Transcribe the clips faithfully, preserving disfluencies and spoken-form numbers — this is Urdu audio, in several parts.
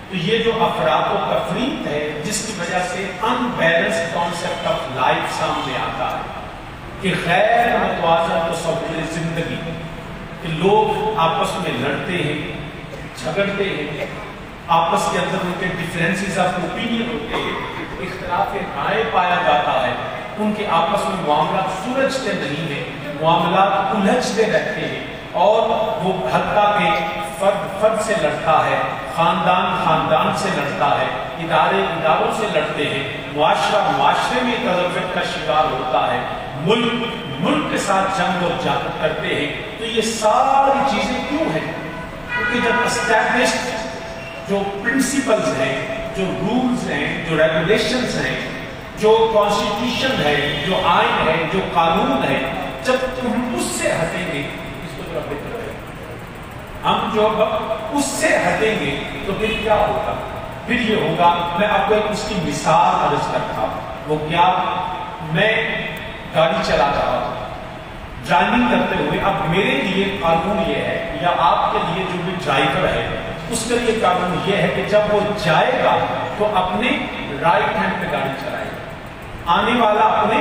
تو یہ جو افراط و تفریط ہے جس کی وجہ سے unbalance concept of life سامنے آتا ہے کہ غیر متوازن تصور زندگی کہ لوگ آپس میں لڑتے ہیں، جھگڑتے ہیں، آپس کے اندر ان کے ڈفرینسز آف اوپینین ہوتے ہیں، اختلاف رائے پایا جاتا ہے، ان کے آپس میں معاملات سلجھتے نہیں ہیں، معاملات الجھتے رہتے ہیں، اور وہ حتیٰ کہ فرد فرد سے لڑتا ہے، خاندان خاندان سے لڑتا ہے، ادارے اداروں سے لڑتے ہیں، معاشرہ معاشرے میں تضاد کا شکار ہوتا ہے، ملک ملک کے ساتھ جنگ اور جہاد کرتے ہیں۔ تو یہ ساری چیزیں کیوں ہیں؟ کیونکہ جب اسٹیبلشڈ جو پرنسپلز ہیں، جو رولز ہیں، جو ریگولیشنز ہیں، جو کانسٹیٹیوشن ہے، جو آئین ہے، جو قانون ہے، جب تم اس سے ہٹیں گے، اس کو ذرا بہتر ہے ہم جو اس سے ہٹیں گے تو پھر کیا ہوگا؟ پھر یہ ہوگا، میں آپ کو ایک اس کی مثال عرض کرتا ہوں۔ وہ کیا؟ میں گاڑی چلا رہا ہوں، ڈرائیونگ کرتے ہوئے، اب میرے لیے قانون یہ ہے، یا آپ کے لیے جو بھی ڈرائیور ہے اس کے لیے قانون یہ ہے کہ جب وہ جائے گا تو اپنے رائٹ ہینڈ پہ گاڑی چلائے گا، آنے والا اپنے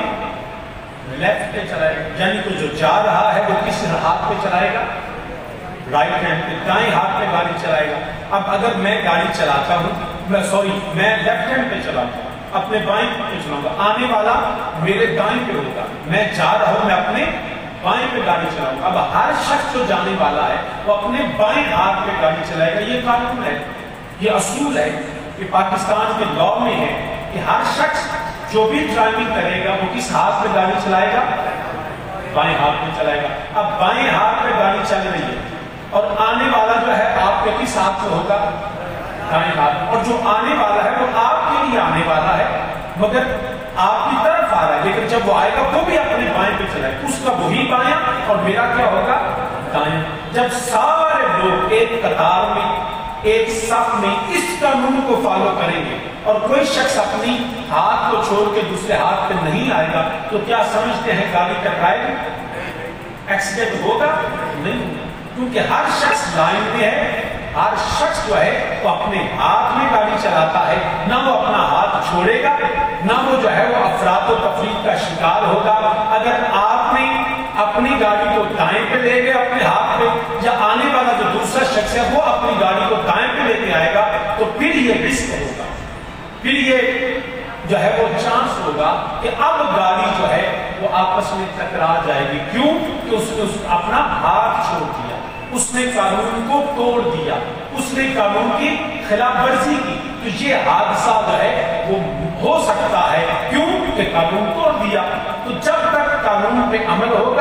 لیفٹ پہ چلائے گا، یعنی کہ جو جا رہا ہے وہ کس ہاتھ پہ چلائے گا؟ رائٹ ہینڈ پہ، دائیں ہاتھ پہ گاڑی چلائے گا۔ اب اگر میں گاڑی چلاتا ہوں، میں سوری میں لیفٹ ہینڈ پہ چلاتا ہوں، اپنے بائیں پہ چلاؤں گا، آنے والا میرے دائیں پہ ہوگا، میں جا رہا ہوں، میں اپنے بائیں پہ گاڑی چلاؤں گا۔ اب ہر شخص جو جانے والا ہے وہ اپنے بائیں ہاتھ پہ گاڑی چلائے گا۔ یہ قانون ہے، یہ اصول ہے کہ پاکستان کے لاء میں ہے کہ ہر شخص جو بھی ڈرائیونگ کرے گا وہ کس ہاتھ پہ گاڑی چلائے گا؟ بائیں ہاتھ پہ چلائے گا۔ اب بائیں ہاتھ پہ گاڑی چل رہی ہے اور آنے والا جو ہے آپ کے کس ہاتھ سے ہوگا؟ دائیں ہاتھ، اور جو آنے والا ہے وہ آپ کے لیے آنے والا ہے مگر آپ کی طرف آ رہا ہے، لیکن جب وہ آئے گا وہ بھی اپنے بائیں پہ چلائے، اس کا وہی بائیں اور میرا کیا ہوگا؟ دائیں۔ جب سارے لوگ ایک قطار میں، ایک صف میں اس قانون کو فالو کریں گے اور کوئی شخص اپنی ہاتھ کو چھوڑ کے دوسرے ہاتھ پہ نہیں آئے گا تو کیا سمجھتے ہیں گاڑی ٹکرائے گی؟ ایکسیڈنٹ ہوگا؟ نہیں ہوگا، کیونکہ ہر شخص لائن میں ہے، ہر شخص جو ہے وہ اپنے ہاتھ میں گاڑی چلاتا ہے، نہ وہ اپنا ہاتھ چھوڑے گا، نہ وہ جو ہے وہ افراط و تفریط کا شکار ہوگا۔ اگر آپ نے اپنی گاڑی کو دائیں پہ لے گئے اپنے ہاتھ پہ، یا آنے والا جو دوسرا شخص ہے وہ اپنی گاڑی کو دائیں پہ لے کے آئے گا تو پھر یہ رسک ہوگا، پھر یہ جو ہے وہ چانس ہوگا کہ اب گاڑی جو ہے وہ آپس میں ٹکرا جائے گی۔ کیوں؟ کہ اس نے اپنا ہاتھ چھوڑ دیا، اس نے قانون کو توڑ دیا، اس نے قانون کی خلاف ورزی کی، تو یہ حادثہ جو ہے وہ ہو سکتا ہے۔ کیوں؟ کہ قانون توڑ دیا۔ تو جب تک قانون پہ عمل ہوگا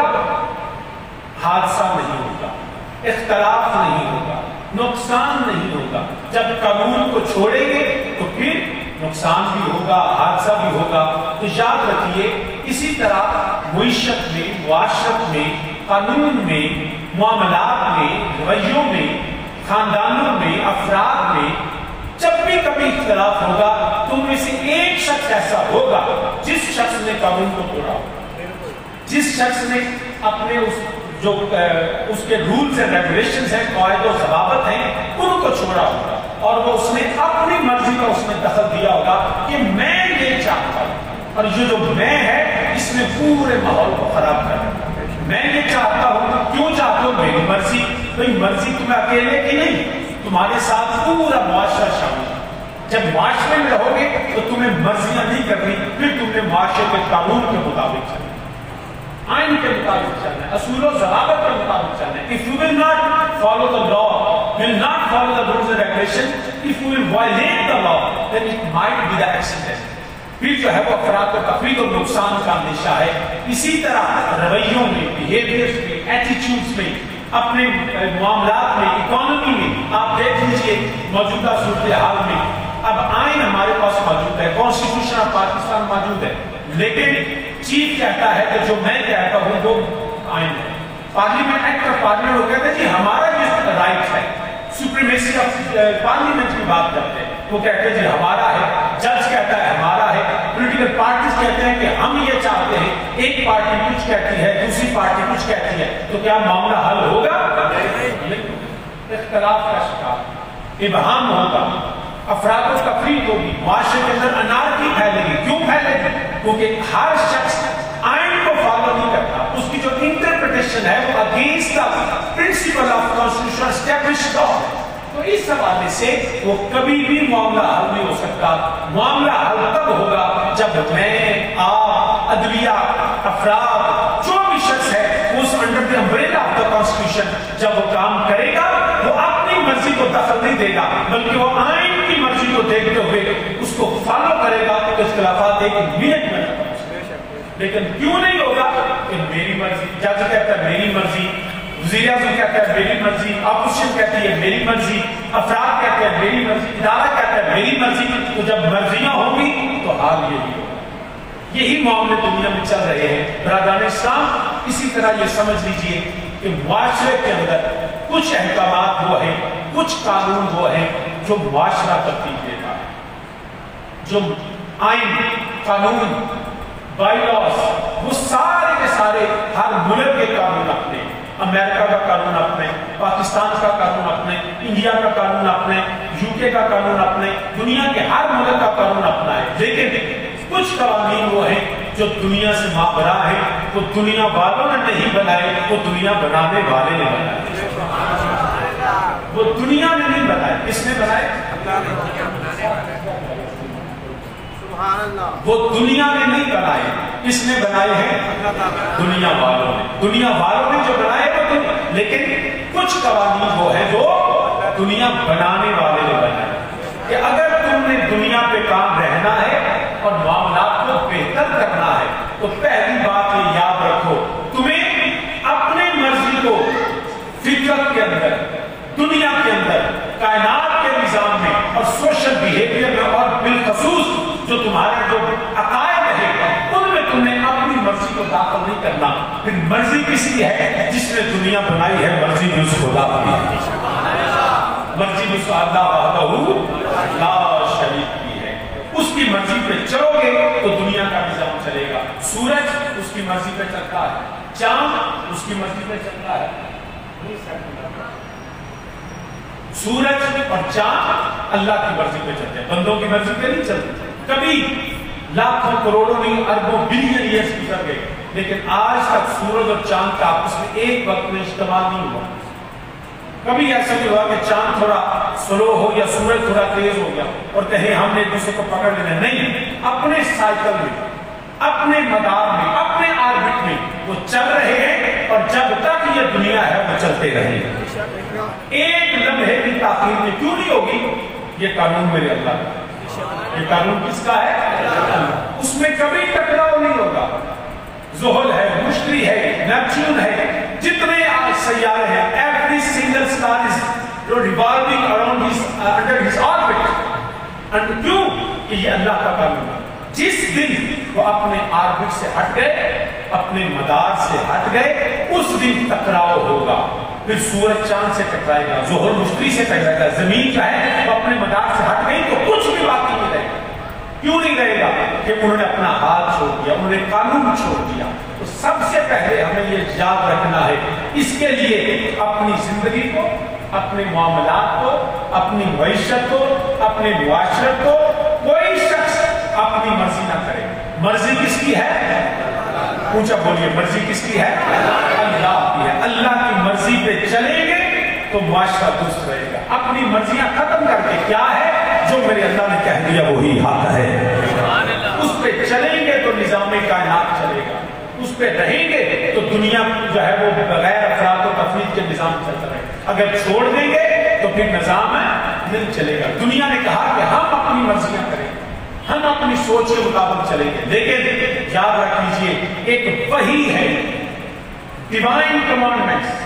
حادثہ نہیں ہوگا، اختلاف نہیں ہوگا، نقصان نہیں ہوگا۔ جب قانون کو چھوڑیں گے تو پھر نقصان بھی ہوگا، حادثہ بھی ہوگا۔ تو یاد رکھیے، اسی طرح معیشت میں، معاشرت میں، قانون میں، معاملات میں، رویوں میں، خاندانوں میں، افراد میں جب بھی کبھی اختلاف ہوگا تو ان میں سے ایک شخص ایسا ہوگا جس شخص نے قانون کو توڑا ہوگا، جس شخص نے اپنے اس جو اس کے رولز اینڈ ریگولیشنز ہیں، قواعد و ضوابط ہیں، ان کو چھوڑا ہوگا، اور وہ اس نے اپنی مرضی کا اس میں دخل دیا ہوگا کہ میں یہ چاہتا ہوں، اور یہ جو میں ہے اس نے پورے ماحول کو خراب کر دیا۔ میں یہ چاہتا ہوں، کیوں چاہتا ہوں؟ میری مرضی، بھئی مرضی تمہیں اکیلے کی نہیں، تمہارے ساتھ پورا معاشرہ شامل ہے۔ جب معاشرے میں رہو گے تو تمہیں مرضیاں نہیں کرنی، پھر تم نے معاشرے کے قانون کے مطابق چلنا، آئین کے مطابق چلنا ہے، اصول و ضوابط کے مطابق چلنا ہے۔ If you will not follow the law, will not follow the rules and regulations, if you will violate the law, then it might be the accident۔ پھر جو ہے وہ افراد و تفریط اور نقصان کا اندیشہ ہے۔ اسی طرح رویوں میں، بیہیویئرز میں، ایٹیچیوڈز میں، اپنے معاملات میں، اکانومی میں، آپ دیکھ لیجئے موجودہ صورتحال میں اب آئین ہمارے پاس موجود ہے، کانسٹیٹیوشن آف پاکستان موجود ہے، لیکن چیف کہتا ہے کہ جو میں کہتا ہوں وہ آئین ہے۔ پارلیمنٹ ایکٹ آف پارلیمنٹ وہ کہتے ہیں جی ہمارا یہ رائٹ ہے، سپریمیسی آف پارلیمنٹ کی بات کرتے ہیں، وہ کہتے ہیں جی ہمارا ہے، جج کہتا ہے ہمارا ہے، پولیٹیکل پارٹیز کہتے ہیں کہ ہم یہ چاہتے ہیں، ایک پارٹی کچھ کہتی ہے، دوسری پارٹی کچھ کہتی ہے، تو کیا معاملہ حل ہوگا؟ اختلاف کا شکار، ابہام ہوگا، افراد و تفریق ہوگی، معاشرے کے اندر انارکی پھیلے گی. کیوں پھیلے گی؟ کیونکہ ہر شخص آئین کو فالو نہیں کرتا، اس کی جو انٹرپریٹیشن ہے وہ against the principle of constitution established law. تو اس حوالے سے وہ کبھی بھی معاملہ حل نہیں ہو سکتا. معاملہ حل تب ہوگا جب میں، آپ، عدلیہ، افراد، جو بھی شخص ہے اس under the umbrella of the constitution جب وہ کام کرے گا، وہ اپنی مرضی کو دخل نہیں دے گا بلکہ وہ آئین کی مرضی کو دیکھتے ہوئے اس کو فالو کرے گا. تو اختلافات ایک منٹ میں ختم. لیکن کیوں نہیں ہوگا کہ میری مرضی، جج کہتا ہے میری مرضی، وزیر اعظم کہتا ہے میری مرضی، اپوزیشن کہتی ہے میری مرضی، افراد کہتے ہیں میری مرضی، ادارہ کہتا ہے میری مرضی. تو جب مرضیاں ہوں گی تو حال یہی ہوگا. یہی معاملے دنیا میں چل رہے ہیں. برادران اسلام، اسی طرح یہ سمجھ لیجئے کہ معاشرے کے اندر کچھ احکامات وہ ہیں، کچھ قانون وہ ہیں جو معاشرہ ترتیب دیتا ہے. جو آئین، قانون، بائی لاس، وہ سارے کے سارے ہر ملک کے قانون اپنے، امریکہ کا قانون اپنے، پاکستان کا قانون اپنے، انڈیا کا قانون اپنے، یو کے کا قانون اپنے، دنیا کے ہر ملک کا قانون اپنا ہے. لیکن کچھ قوانین وہ ہیں جو دنیا سے مابرا ہیں، وہ دنیا والوں نے نہیں بنائے، وہ دنیا بنانے والے نے بنائے. وہ دنیا نے نہیں بنائے. کس نے بنائے؟ وہ دنیا نے نہیں بنائے. کس نے بنائے ہیں؟ دنیا والوں نے. دنیا والوں نے جو بنائے وہ دنیا. لیکن کچھ قوانین وہ ہیں جو دنیا بنانے والے نے بنائے. کہ اگر تم نے دنیا پہ کام رہنا ہے اور معاملات کو بہتر کرنا ہے تو پہلی بات یہ یاد رکھو، تمہیں اپنے مرضی کو فطرت کے اندر، دنیا کے اندر، کائنات کے نظام میں اور سوشل بیہیویئر میں اور بالخصوص جو تمہارے جو عقائد ہیں ان میں تم نے اپنی مرضی کو داخل نہیں کرنا. پھر مرضی کس کی ہے؟ جس نے دنیا بنائی ہے مرضی بھی اس خدا کی ہے. مرضی بھی اس اللہ وحدہ لا شریک کی ہے. اس کی مرضی پہ چلو گے تو دنیا کا نظام چلے گا. سورج اس کی مرضی پہ چلتا ہے، چاند اس کی مرضی پہ چلتا ہے. سورج اور چاند اللہ کی مرضی پہ چلتے ہیں، بندوں کی مرضی پہ نہیں چلتے. کبھی لاکھوں کروڑوں نہیں اربوں بلین ایئرز گزر گئے لیکن آج تک سورج اور چاند کا آپس میں ایک وقت میں اجتماع نہیں ہوا. کبھی ایسا نہیں ہوا کہ چاند تھوڑا سلو ہو یا سورج تھوڑا تیز ہو گیا اور کہیں ہم نے دوسرے کو پکڑ لینا. نہیں، اپنے سائیکل میں، اپنے مدار میں، اپنے آربٹ میں وہ چل رہے ہیں اور جب تک یہ دنیا ہے وہ چلتے رہیں گے. ایک لمحے کی تاخیر میں کیوں نہیں ہوگی؟ یہ قانون میرے اللہ کا. یہ قانون کس کا ہے؟ اس میں کبھی ٹکراؤ نہیں ہوگا. زحل ہے، مشتری ہے، نیپچون ہے، جتنے سیارے ہیں، every single star is revolving around his uh, under his orbit. And کیوں؟ کہ یہ اللہ کا قانون ہے. جس دن وہ اپنے آربٹ سے ہٹ گئے، اپنے مدار سے ہٹ گئے، اس دن ٹکراؤ ہوگا. پھر سورج چاند سے ٹکرائے گا، زحل مشتری سے ٹکرائے گا، زمین جو ہے وہ اپنے مدار سے ہٹ گئی تو کچھ بھی باقی نہیں رہے گا. کیوں نہیں رہے گا؟ کہ انہوں نے اپنا ہاتھ چھوڑ دیا، انہوں نے قانون چھوڑ دیا. تو سب سے پہلے ہمیں یہ یاد رکھنا ہے، اس کے لیے اپنی زندگی کو، اپنے معاملات کو، اپنی معیشت کو، اپنے معاشرت کو کوئی شخص اپنی مرضی نہ کرے. مرضی کس کی ہے؟ پوچھا بولیے، مرضی کس کی ہے؟ اللہ کی ہے. اللہ کی مرضی پہ چلیں گے تو معاشرہ درست رہے گا. اپنی مرضیاں ختم کر کے کیا ہے جو میرے اللہ نے کہہ دیا وہی حق ہے، اس پہ چلیں گے تو نظام کائنات چلے گا. اس پہ رہیں گے تو دنیا جو ہے وہ بغیر افراد و تفریق کے نظام چلتا رہے گا. اگر چھوڑ دیں گے تو پھر نظام نہیں چلے گا. دنیا نے کہا کہ ہم اپنی مرضیاں کریں گے، ہم اپنی سوچ کے مطابق چلیں گے. لیکن یاد رکھ لیجئے ایک وحی ہے، ڈیوائن کمانڈمنٹس،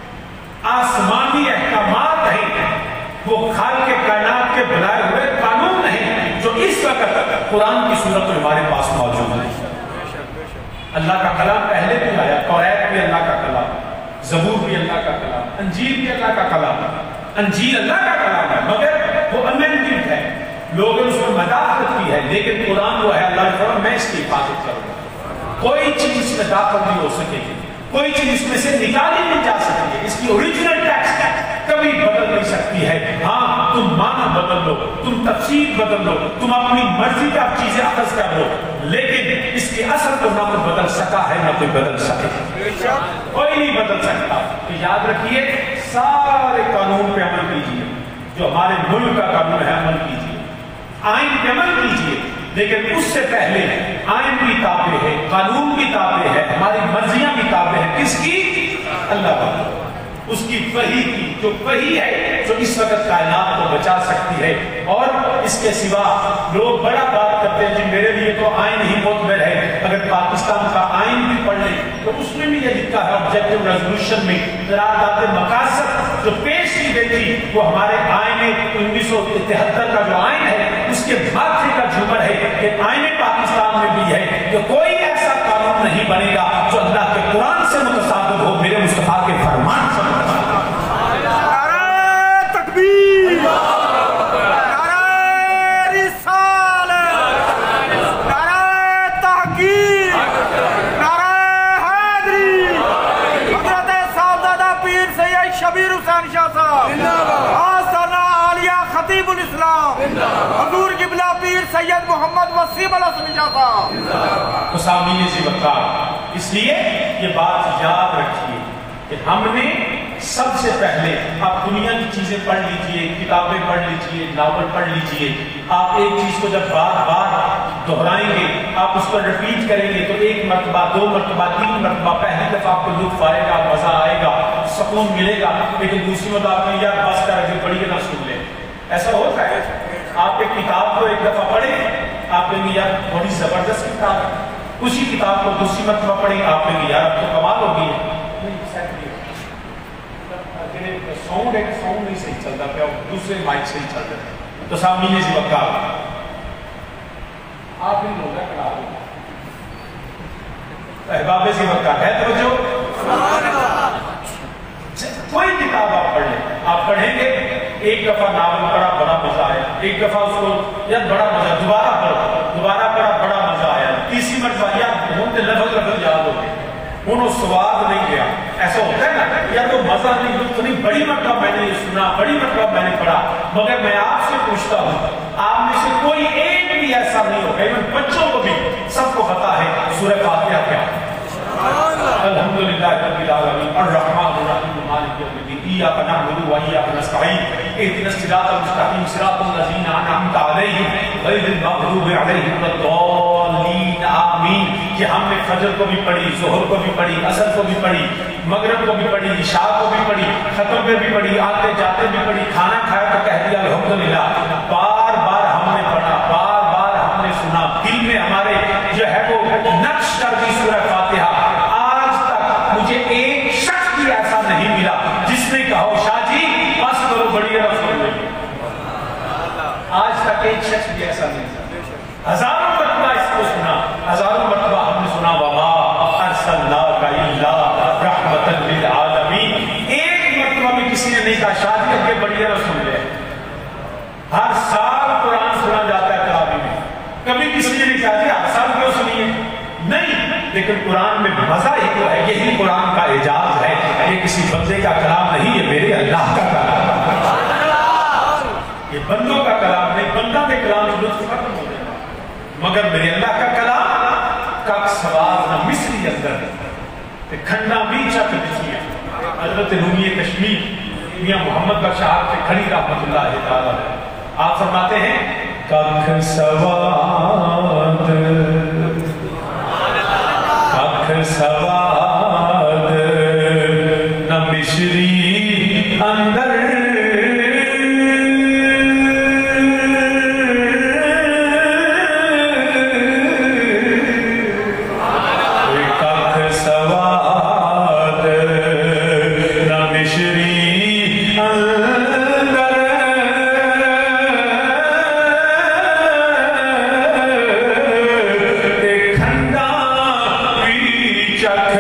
آسمانی احکامات ہیں، وہ خالق کے کائنات کے بنائے ہوئے قانون نہیں جو اس وقت قرآن کی صورت میں ہمارے پاس موجود ہے. اللہ کا کلام پہلے بھی آیا، توریت بھی اللہ کا کلام، زبور بھی اللہ کا کلام، انجیل بھی اللہ کا کلام. انجیل اللہ کا کلام ہے مگر وہ امینڈمنٹ ہے، لوگوں نے اس میں مداخلت کی ہے. لیکن قرآن وہ ہے اللہ نے فرمایا میں اس کی حفاظت کروں گا. کوئی چیز اس میں داخل نہیں ہو سکے گی، کوئی چیز اس میں سے نکالی نہیں جا سکتی ہے. اس کی اوریجنل ٹیکسٹ کبھی بدل نہیں سکتی ہے. ہاں تم معنی بدل لو، تم ترتیب بدل لو، تم اپنی مرضی کا چیزیں اخذ کر لو، لیکن اس کے اثر کو نہ کوئی بدل سکا ہے نہ کوئی بدل سکے، کوئی نہیں بدل سکتا۔ تو یاد رکھیے سارے قانون پہ عمل کیجیے، جو ہمارے ملک کا قانون ہے عمل کیجیے، آئین پہ عمل کیجیے، لیکن اس سے پہلے آئین بھی تابع ہے، قانون بھی تابع ہے، ہماری مرضیاں بھی تابع ہیں، کس کی؟ اللہ کا، اس کی وحی کی، جو وحی ہے جو اس وقت کائنات کو بچا سکتی ہے۔ اور اس کے سوا لوگ بڑا بات کرتے ہیں جی میرے لیے تو آئین ہی معتبر ہے، اگر پاکستان کا آئین بھی پڑھ لیں تو اس میں بھی یہ لکھا ہے آبجیکٹو ریزولوشن میں، قرارداد مقاصد جو پیش کی گئی تھی وہ ہمارے آئین انیس سو تہتر کا جو آئین ہے اس کے ماتھے کا جھومر ہے کہ آئین پاکستان میں بھی ہے کہ کوئی ایسا قانون نہیں بنے گا جو اللہ کے قرآن سے متصادم ہو، میرے مصطفیٰ کے فرمان سے متصادم ہو۔ نعرہ تکبیر، نعرہ رسالت، نعرہ تحقیق، نعرہ حیدری، حضرت صاحبزادہ پیر سید شبیر حسین شاہ صاحب، آستانہ عالیہ خطیب الاسلام حضور قبلہ پیر سید محمد وسیم الحسن شاہ صاحب۔ تو سامعین سی وقار، اس لیے یہ بات یاد رکھیے کہ ہم نے سب سے پہلے آپ دنیا کی چیزیں پڑھ لیجئے، کتابیں پڑھ لیجئے، ناول پڑھ لیجئے، آپ ایک چیز کو جب بار بار دہرائیں گے، آپ اس پر ریپیٹ کریں گے تو ایک مرتبہ، دو مرتبہ، تین مرتبہ، پہلی دفعہ آپ کو لطف آئے گا، مزہ آئے گا، سکون ملے گا، لیکن دوسری مرتبہ آپ نے یار بس کر کے پڑھی نہ سن لیں۔ ایسا ہوتا ہے، آپ ایک کتاب کو ایک دفعہ پڑھیں، آپ کہیں گے یار بڑی زبردست کتاب ہے، اسی کتاب کو دوسری مرتبہ پڑھیں، آپ کہیں گے یار اب تو کمال ہو گئی ہے۔ ساؤنڈ ہے کہ ساؤنڈ نہیں صحیح چلتا پیا، دوسرے مائک سے ہی چل رہے ہیں۔ تو سامنے سے وقار آپ ان لوگوں کا احباب سے وقار ہے توجہ، کوئی کتاب آپ پڑھ لیں، آپ پڑھیں گے ایک دفعہ ناول پڑھا بڑا مزہ آیا، ایک دفعہ اس کو یار بڑا مزہ، دوبارہ پڑھا دوبارہ پڑھا بڑا مزہ آیا، تیسری مرتبہ یار ہوں لفظ لفظ یاد ہو گئے، انہوں سواد نہیں گیا۔ ایسا ہوتا ہے نا یار وہ مزہ نہیں، لطف نہیں، بڑی مرتبہ میں نے یہ سنا، بڑی مرتبہ میں نے پڑھا، مگر میں آپ سے پوچھتا ہوں آپ میں سے کوئی ایک بھی ایسا نہیں ہوگا، ایون بچوں کو بھی سب کو پتا ہے سورہ فاتحہ کیا ہے؟ الحمدللہ رب العالمین الرحمن الرحیم مالک یوم الدین ایاک نعبد و ایاک نستعین اهدنا الصراط المستقیم صراط الذین انعمت علیہم غیر المغضوب علیہم ولا الضالین آمین۔ کہ ہم نے فجر کو بھی پڑھی، ظہر کو بھی پڑھی، عصر کو بھی پڑھی، مغرب کو بھی پڑھی، عشاء کو بھی پڑھی، ختم پہ بھی پڑھی، آتے جاتے بھی پڑھی، کھانا کھایا تو کہہ دیا الحمدللہ، بار بار ہم نے پڑھا، بار بار ہم نے سنا، دل میں ہمارے جو ہے وہ نقش کر دی سورہ فاتحہ۔ آج تک مجھے ایک شخص بھی ایسا نہیں ملا جس نے کہا شاہ جی بس کرو بڑی رسول نہیں، آج تک ایک شخص بھی ایسا نہیں ملا۔ ہزاروں مرتبہ اس کو سنا، ہزاروں مرتبہ ہم نے سنا وما ارسلناک الا رحمتا للعالمین، ایک مرتبہ بھی کسی نے نہیں کہا شاہ جی اب کے بڑی رسول ہے۔ ہر سال قرآن سنا جاتا ہے تراویح میں، کبھی کسی نے نہیں کہا جی ہر سال کیوں سنیے، نہیں، لیکن قرآن میں مزہ ہی تو ہے، یہی قرآن کا اعجاز ہے، یہ کسی بندے کا کلام نہیں، یہ میرے اللہ کا کلام ہے، یہ بندوں کا کلام نہیں، بندہ کے کلام سے لطف ختم ہو جائے مگر میرے اللہ کا کلام کک سوار نہ مصری اندر کھنڈا بھی چک دکھیا۔ حضرت رومی کشمیر میاں محمد بخش آپ سے کھڑی رحمت اللہ تعالیٰ ہے، آپ فرماتے ہیں کک سواد کک سواد نہ مصری اندر چک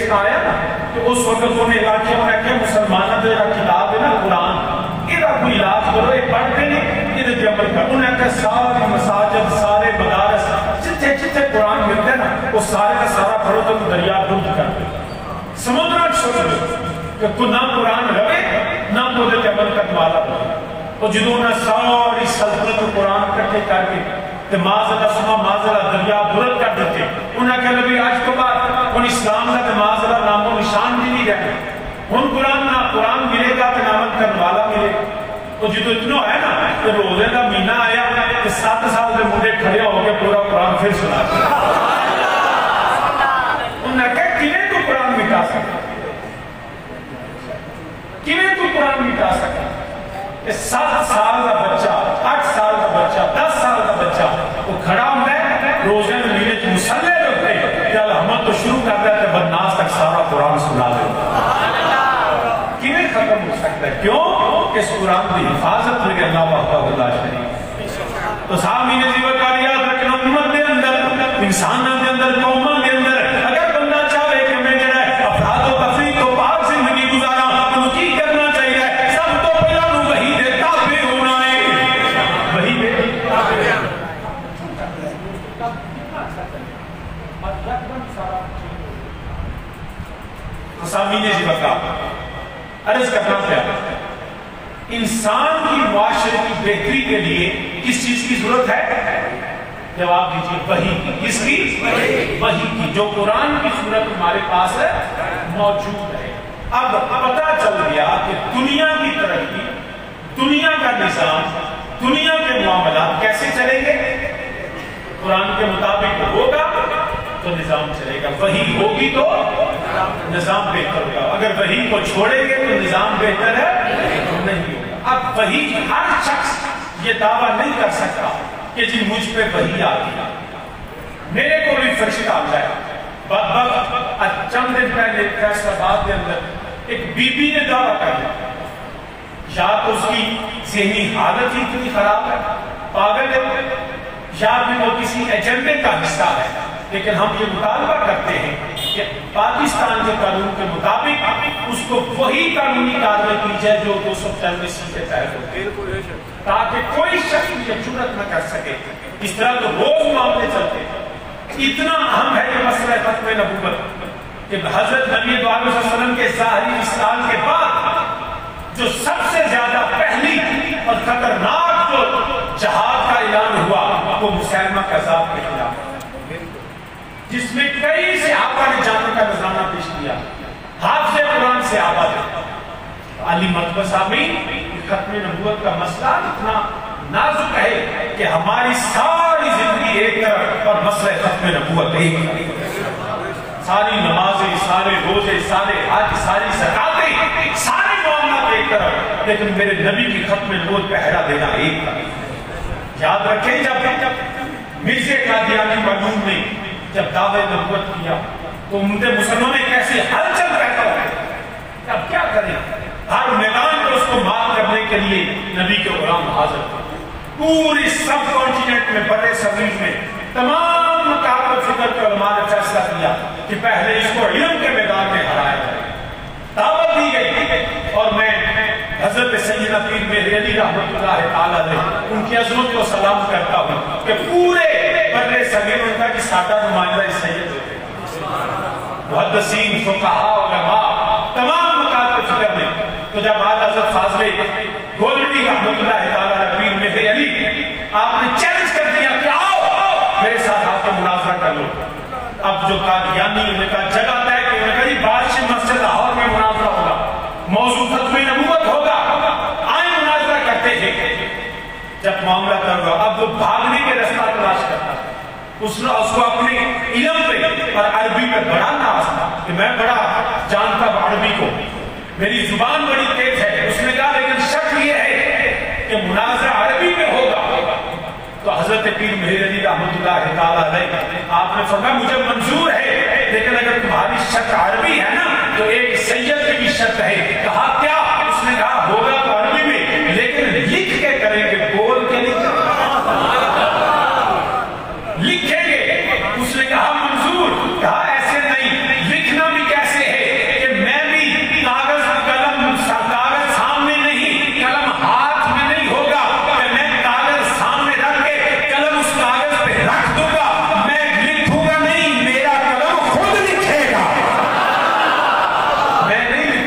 اس آیا نا کہ اس وقت انہیں علاقے میں کہ مسلمانہ جو کتاب ہے نا قرآن یہ کوئی علاج کرو یہ پڑھتے نہیں یہ دے عمل کر انہیں کہ سارے مساجد سارے مدارس جتھے جتھے قرآن ملتے نا وہ سارے کا سارا پڑھو تو دریا برد کر دے سمندر چھوڑ کہ کو نہ قرآن رہے نہ کو دے عمل کر مالا بھائی اور جدوں نے ساری سلطنت قرآن کٹھے کر کے کہ معذرہ سما معذرہ دریا برد کر دیتے انہیں کہ نبی آج کو بعد ان اسلام کا کہ معذرہ نام و نشان بھی نہیں رہے ان قرآن نہ قرآن ملے گا کہ نامت کرنے والا ملے تو جدو اتنا ہے نا کہ روزے کا مہینہ آیا کہ سات سال کے مجھے کھڑے ہو کے پورا قرآن پھر سنا دیا انہیں کہا کیویں تو قرآن مٹا سکتا کیویں تو قرآن مٹا سکتا کہ سات سال کا بچہ آٹھ سال کا بچہ دس سال کا بچہ وہ کھڑا ہوتا ہے روزے میں مہینے مسلح رکھتے کہ الحمد تو شروع کر دیتے بدناس تک سارا قرآن سنا دیتا کیویں ختم ہو سکتا ہے کیوں کہ اس قرآن کی حفاظت لگے اللہ وحدہ اللہ شریف تو صاحب مہینے زیور کا یاد رکھنا امت دے اندر انسان دے اندر قوموں دے اندر اگر بندہ چاہے کہ میں جڑا ہے افراد و تفریق کو پاک زندگی گزارا تو کی کرنا چاہیے سب تو پہلا نو وحی دے تابع ہونا ہے وحی دے تابع صاحب مہینے زیور کا عرض کرنا پیا انسان کی معاشرے کی بہتری کے لیے کس چیز کی ضرورت ہے جواب دیجیے وحی کی کس کی وحی کی جو قرآن کی صورت ہمارے پاس ہے موجود ہے اب پتہ چل گیا کہ دنیا کی ترقی دنیا کا نظام دنیا کے معاملات کیسے چلیں گے قرآن کے مطابق ہوگا تو نظام چلے گا وحی ہوگی تو نظام بہتر ہوگا اگر وحی کو چھوڑیں گے تو نظام بہتر ہے نہیں ہوگا اب وحی ہر شخص یہ دعویٰ نہیں کر سکتا کہ جی مجھ پہ وحی آتی ہے میرے کو بھی فرشتہ آ جائے بد چند دن پہلے فیصلہ باد کے اندر ایک بی بی نے دعویٰ کر دیا یا تو اس کی ذہنی حالت ہی اتنی خراب ہے پاگل ہے یا بھی وہ کسی ایجنڈے کا حصہ ہے لیکن ہم یہ مطالبہ کرتے ہیں کہ پاکستان کے قانون کے مطابق اس کو وہی قانونی کارروائی کی جائے جو دو سو چالیس کے تحت ہوتی ہے تاکہ کوئی شخص یہ جرات نہ کر سکے اس طرح تو روز معاملے چلتے ہیں اتنا اہم ہے یہ مسئلہ ختم نبوت کہ حضرت نبی دو علیہ وسلم کے ظاہری اسلام کے بعد جو سب سے زیادہ پہلی اور خطرناک جو جہاد کا اعلان ہوا وہ مسلمہ کذاب کے خلاف جس میں کئی صحابہ نے جانے کا نظرانہ پیش کیا حافظ قرآن سے آباد علی مرتبہ سامین ختم نبوت کا مسئلہ اتنا نازک ہے کہ ہماری ساری زندگی ایک طرف اور مسئلہ ختم نبوت ایک طرف ساری نمازیں سارے روزے سارے حج ساری زکاتیں سارے معاملات ایک طرف لیکن میرے نبی کی ختم نبوت پہ ہڑا دینا ایک طرف یاد رکھیں جب مرزا قادیانی معلوم نے جب دعوے نبوت کیا تو ان کے مسلمانوں میں کیسے ہلچل پیدا ہوئے اب کیا کریں ہر میدان پر اس کو مات کرنے کے لیے نبی کے غلام حاضر تھے پوری سب کانٹیننٹ میں بڑے صغیر میں تمام مکاتب فکر کے علماء نے فیصلہ کیا کہ پہلے اس کو علم کے میدان میں ہرایا جائے دعوت دی گئی اور میں حضرت سیدنا پیر مہر علی رحمۃ اللہ تعالیٰ علیہ ان کی عظمت کو سلام کرتا ہوں کہ پورے بڑے صغیر ان کا کہ سادہ نمائندہ سید ہوتے محدثین فقہاء علماء تمام مکاتب فکر میں تو جب آج حضرت فاضل گولڈی رحمۃ اللہ تعالیٰ علیہ پیر مہر علی آپ نے چیلنج کر دیا کہ آؤ میرے ساتھ آپ کو مناظرہ کر لو اب جو قادیانی انہوں نے کہا جگہ طے کہ انہوں نے کہا یہ بادشاہ مسجد لاہور میں مناظرہ ہوگا موضوع ختم نبوت ہوگا آئیں مناظرہ کرتے تھے جب معاملہ کر رہا اب وہ بھاگنے کے رستہ تلاش کرتا اس نے اس کو اپنے علم پہ اور عربی پہ بڑا ناز تھا کہ میں بڑا جانتا ہوں عربی کو میری زبان بڑی تیز ہے اس نے کہا لیکن شک یہ ہے کہ مناظرہ عربی میں ہوگا تو حضرت پیر مہر علی رحمۃ اللہ تعالیٰ علیہ آپ نے فرمایا مجھے منظور ہے لیکن اگر تمہاری شرط عربی ہے نا تو ایک سید کی بھی شرط ہے کہا کیا اس نے کہا ہوگا تو عربی میں لیکن لکھ کے کریں گے بول کے نہیں لکھیں گے اس نے کہا منظور کہا ایسے نہیں لکھنا بھی کیسے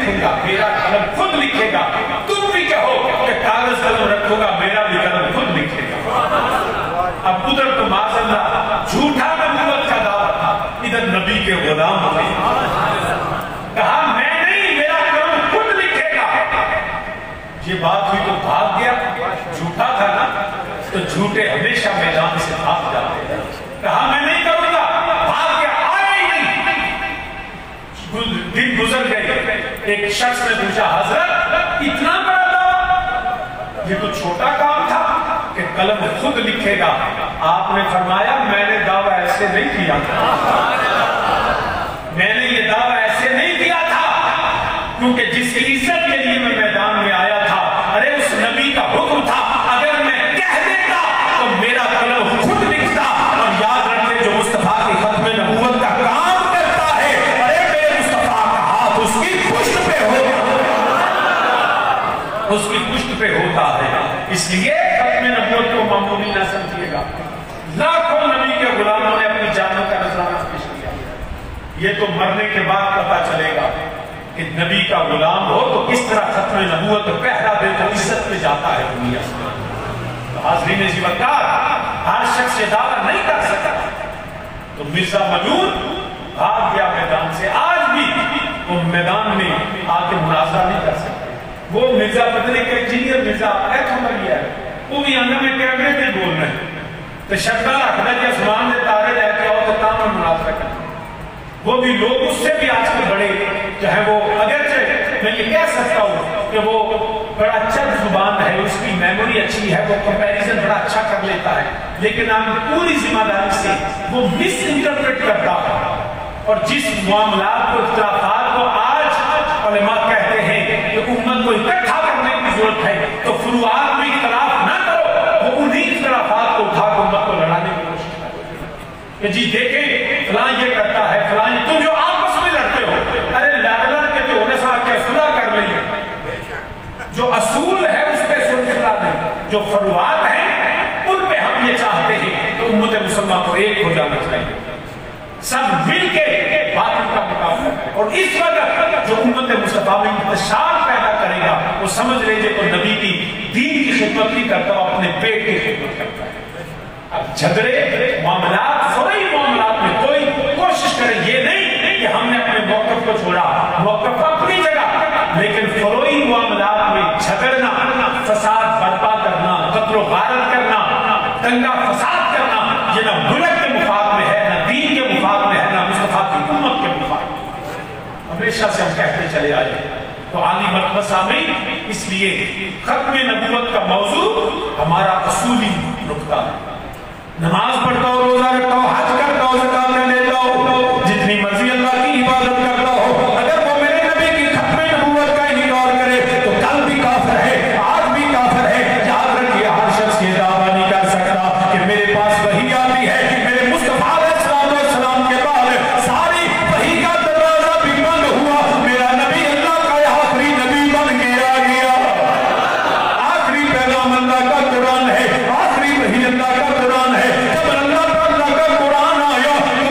लिखूंगा, मेरा कलम खुद लिखेगा। तुम भी कहो कि कागज कलम रखूंगा, मेरा भी कलम खुद लिखेगा। अब उधर तो माज़अल्लाह झूठा नबूवत का दावा था, इधर नबी के गुलाम थे। कहा मैं नहीं, मेरा कलम खुद लिखेगा। ये बात हुई तो भाग गया, झूठा था ना, तो झूठे हमेशा मैदान से भाग जाते हैं। कहा मैं नहीं करूंगा, भाग गया, आया ही नहीं। दिन गुजर गए, एक शख्स ने पूछा हजरत इतना बड़ा दावा, ये तो छोटा काम था कि कलम खुद लिखेगा। आपने फरमाया मैंने दावा ऐसे नहीं किया था, मैंने ये दावा ऐसे नहीं किया था, क्योंकि जिसकी इज्जत के लिए मैं मैदान में आया था, अरे उस नबी का हुक्म था, अगर मैं कह देता तो मेरा कलम खुद लिखता। और याद रखते जो मुस्तफा की खत्म नबूवत का काम करता है, अरे मेरे मुस्तफा का हाथ उसकी पुष्ट पे होता, उसकी पुष्ट पे होता है। इसलिए खत्म नबूवत को मामूली ना समझिएगा। लाखों नबी के गुलामों ने अपनी जानों का नजराना पेश किया, ये तो मरने के बाद पता चलेगा कि नबी का गुलाम हो तो किस तरह खत्म नबूवत पहरा दे तो इज्जत पे जाता है दुनिया से। तो हाज़रीन ज़िवकार, हर शख्स ये दावा नहीं कर सकता। तो मिर्जा मलून भाग गया मैदान से, आज भी वो मैदान में आके मुनाज़रा नहीं कर सकते। वो मिर्जा बदले का इंजीनियर मिर्जा खबर लिया है, वो भी अंदर में कैमरे में बोल रहे हैं, तो शक्ल रखना कि आसमान से तारे लेके आओ तो काम में मुनाज़रा करना। वो भी लोग उससे भी आजकल बड़े जो है वो, अगरचे मैं ये कह सकता हूँ कि वो बड़ा अच्छा जुबान है, उसकी मेमोरी अच्छी है, वो कंपैरिजन बड़ा अच्छा कर लेता है, लेकिन आप पूरी जिम्मेदारी से वो मिस इंटरप्रेट करता है। और जिस मामलात को, इख्तिलाफात को आज उलमा कहते हैं कि उम्मत को इकट्ठा करने की जरूरत है, तो फुरुआत में इख्तिलाफ ना करो, वो उन्हीं इख्तिलाफात को उठा उम्मत को लड़ाने की कोशिश करो कि जी देखें फलां ये करता है, फलां तुम जो आपस में लड़ते हो, अरे लड़ के जो होने से क्या सुलह कर ली, जो असूल है उस पे सुलह नहीं, जो फरुआत है उन पे हम ये चाहते हैं तो उम्मत मुसलमान को एक हो जाना चाहिए, सब मिलके बातिल का मुकाबला करें। और इस वक्त जो उम्मत मुस्तफा में इंतशार पैदा करेगा वो समझ लीजिए तो नबी की दीन की खिदमत नहीं करता, अपने पेट की खिदमत करता है। अब झगड़े मामलात, फौरी मामलात में कोई कोशिश करे ये नहीं कि हमने अपने मौक़िफ़ को छोड़ा, मौक़िफ़ अपनी जगह, लेकिन फौरी मामलात में झगड़ना, फसाद बर्पा करना, कत्ल गारत करना, दंगा फसाद करना, ये ना मुल्क के मुफाद में है, ना दीन के मुफाद में है, ना मुस्तफा की उम्मत के मुफाद में। हमेशा से हम कहते चले आए तो आली मरतबा में, इसलिए खत्म नबूवत का मौजू हमारा असूली नुक्ता है। नमाज पढ़ता हो, रोजा रखता हो, हज करता हो, ज़कात देता हो, जितनी मर्जी अल्लाह की इबादत करता हो, अगर वो मेरे नबी की खत्म नबूवत का इनकार करे तो कल भी काफिर है, आज भी काफिर है। याद रखिए हर शख्स ये दावा नहीं कर सकता कि मेरे पास वही आती है, मेरे मुस्तफा अलैहिस्सलाम के बाद सारी वही का दरवाजा भी बंद हुआ, मेरा नबी अल्लाह का आखिरी नबी बन के आ गया। आखिरी पैगाम अल्लाह का कुरान है, आखिरी वही अल्लाह का कुरान है। जब अल्लाह का अल्लाह का कुरान आया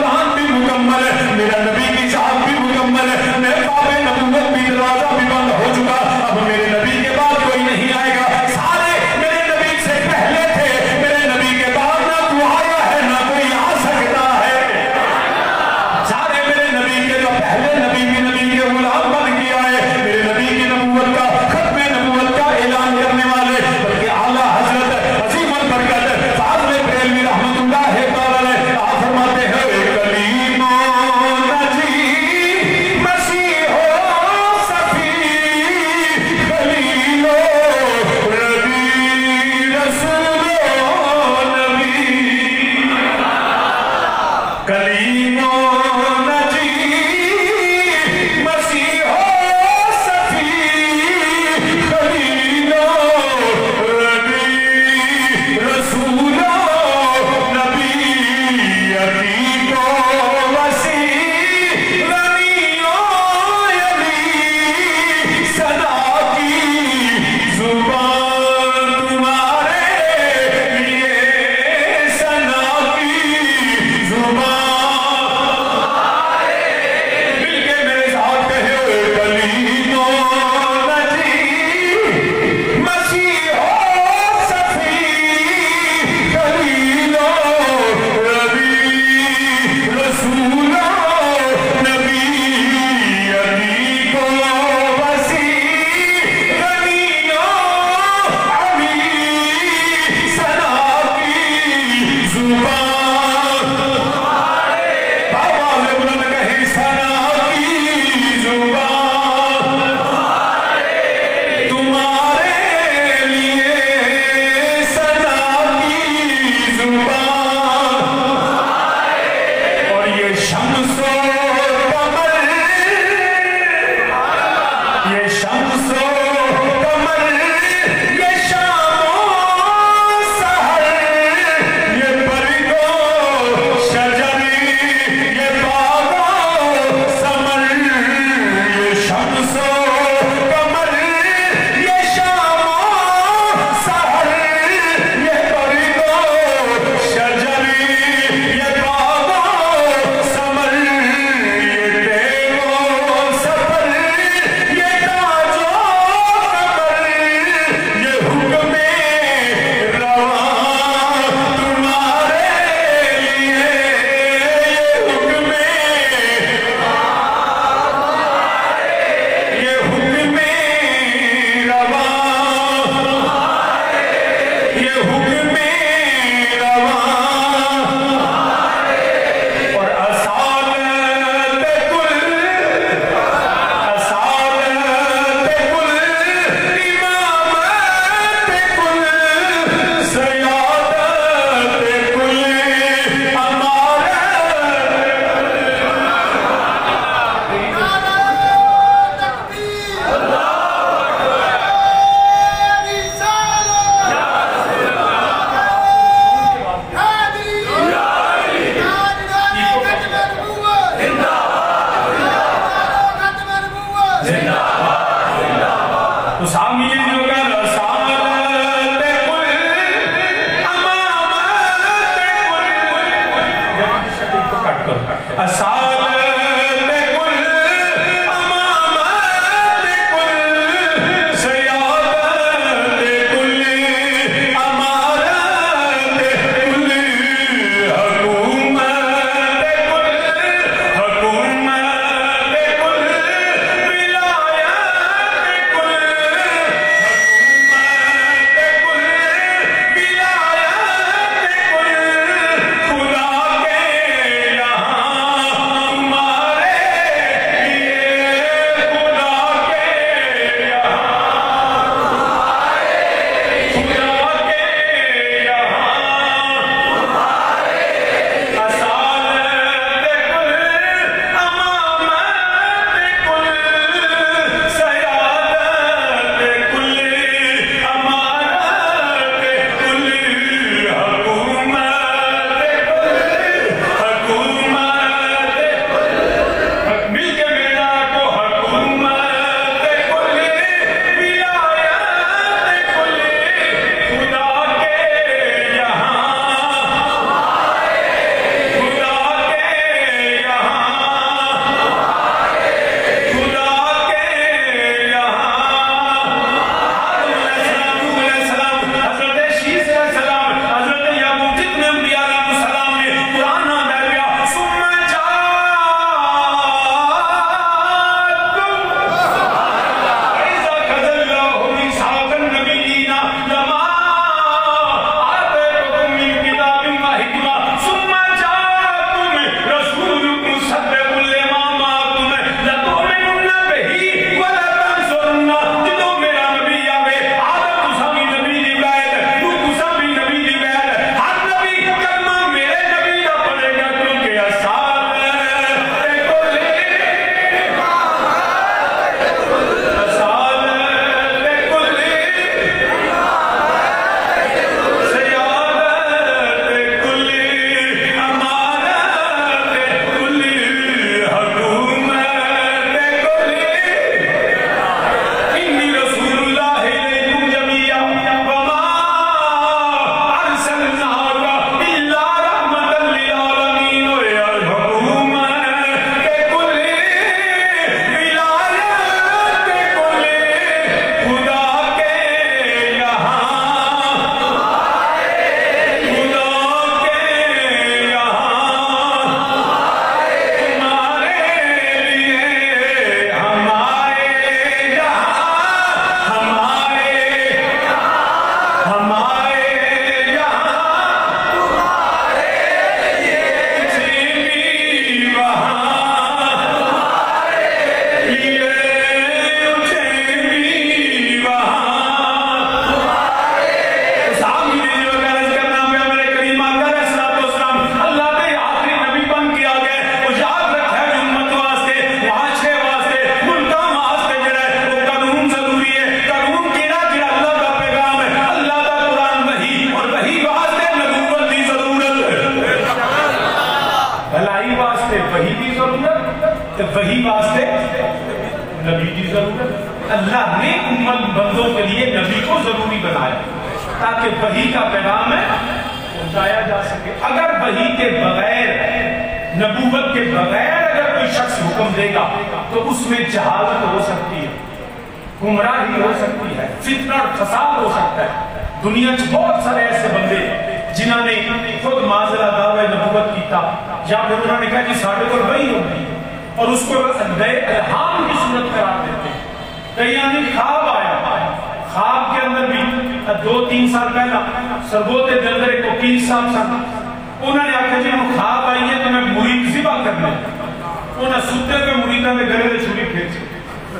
اللہ نے امت بندوں کے لیے نبی کو ضروری بنایا تاکہ وحی کا پیغام ہے پہنچایا جا سکے. اگر وحی کے بغیر, نبوت کے بغیر اگر کوئی شخص حکم دے گا تو اس میں جہالت ہو سکتی ہے, گمراہی ہو سکتی ہے, فتنہ اور فساد ہو سکتا ہے. دنیا میں بہت سارے ایسے بندے جنہوں نے خود معذرہ دعوی نبوت کیتا یا پھر انہوں نے کہا کہ ساڑھے کو وحی ہوگی اور اس کو نئے الہام کی صورت قرار دیتے. کئی آنے خواب آیا, خواب کے اندر بھی دو تین سال پہلا سرگوتے دے اندر ایک وکیل صاحب سن, انہوں نے آکھا جی ہم خواب آئی ہے تو میں مرید ذبح کرنا. انہوں نے سوتے پہ مریدہ میں گلے دے چھوڑی پھیر سے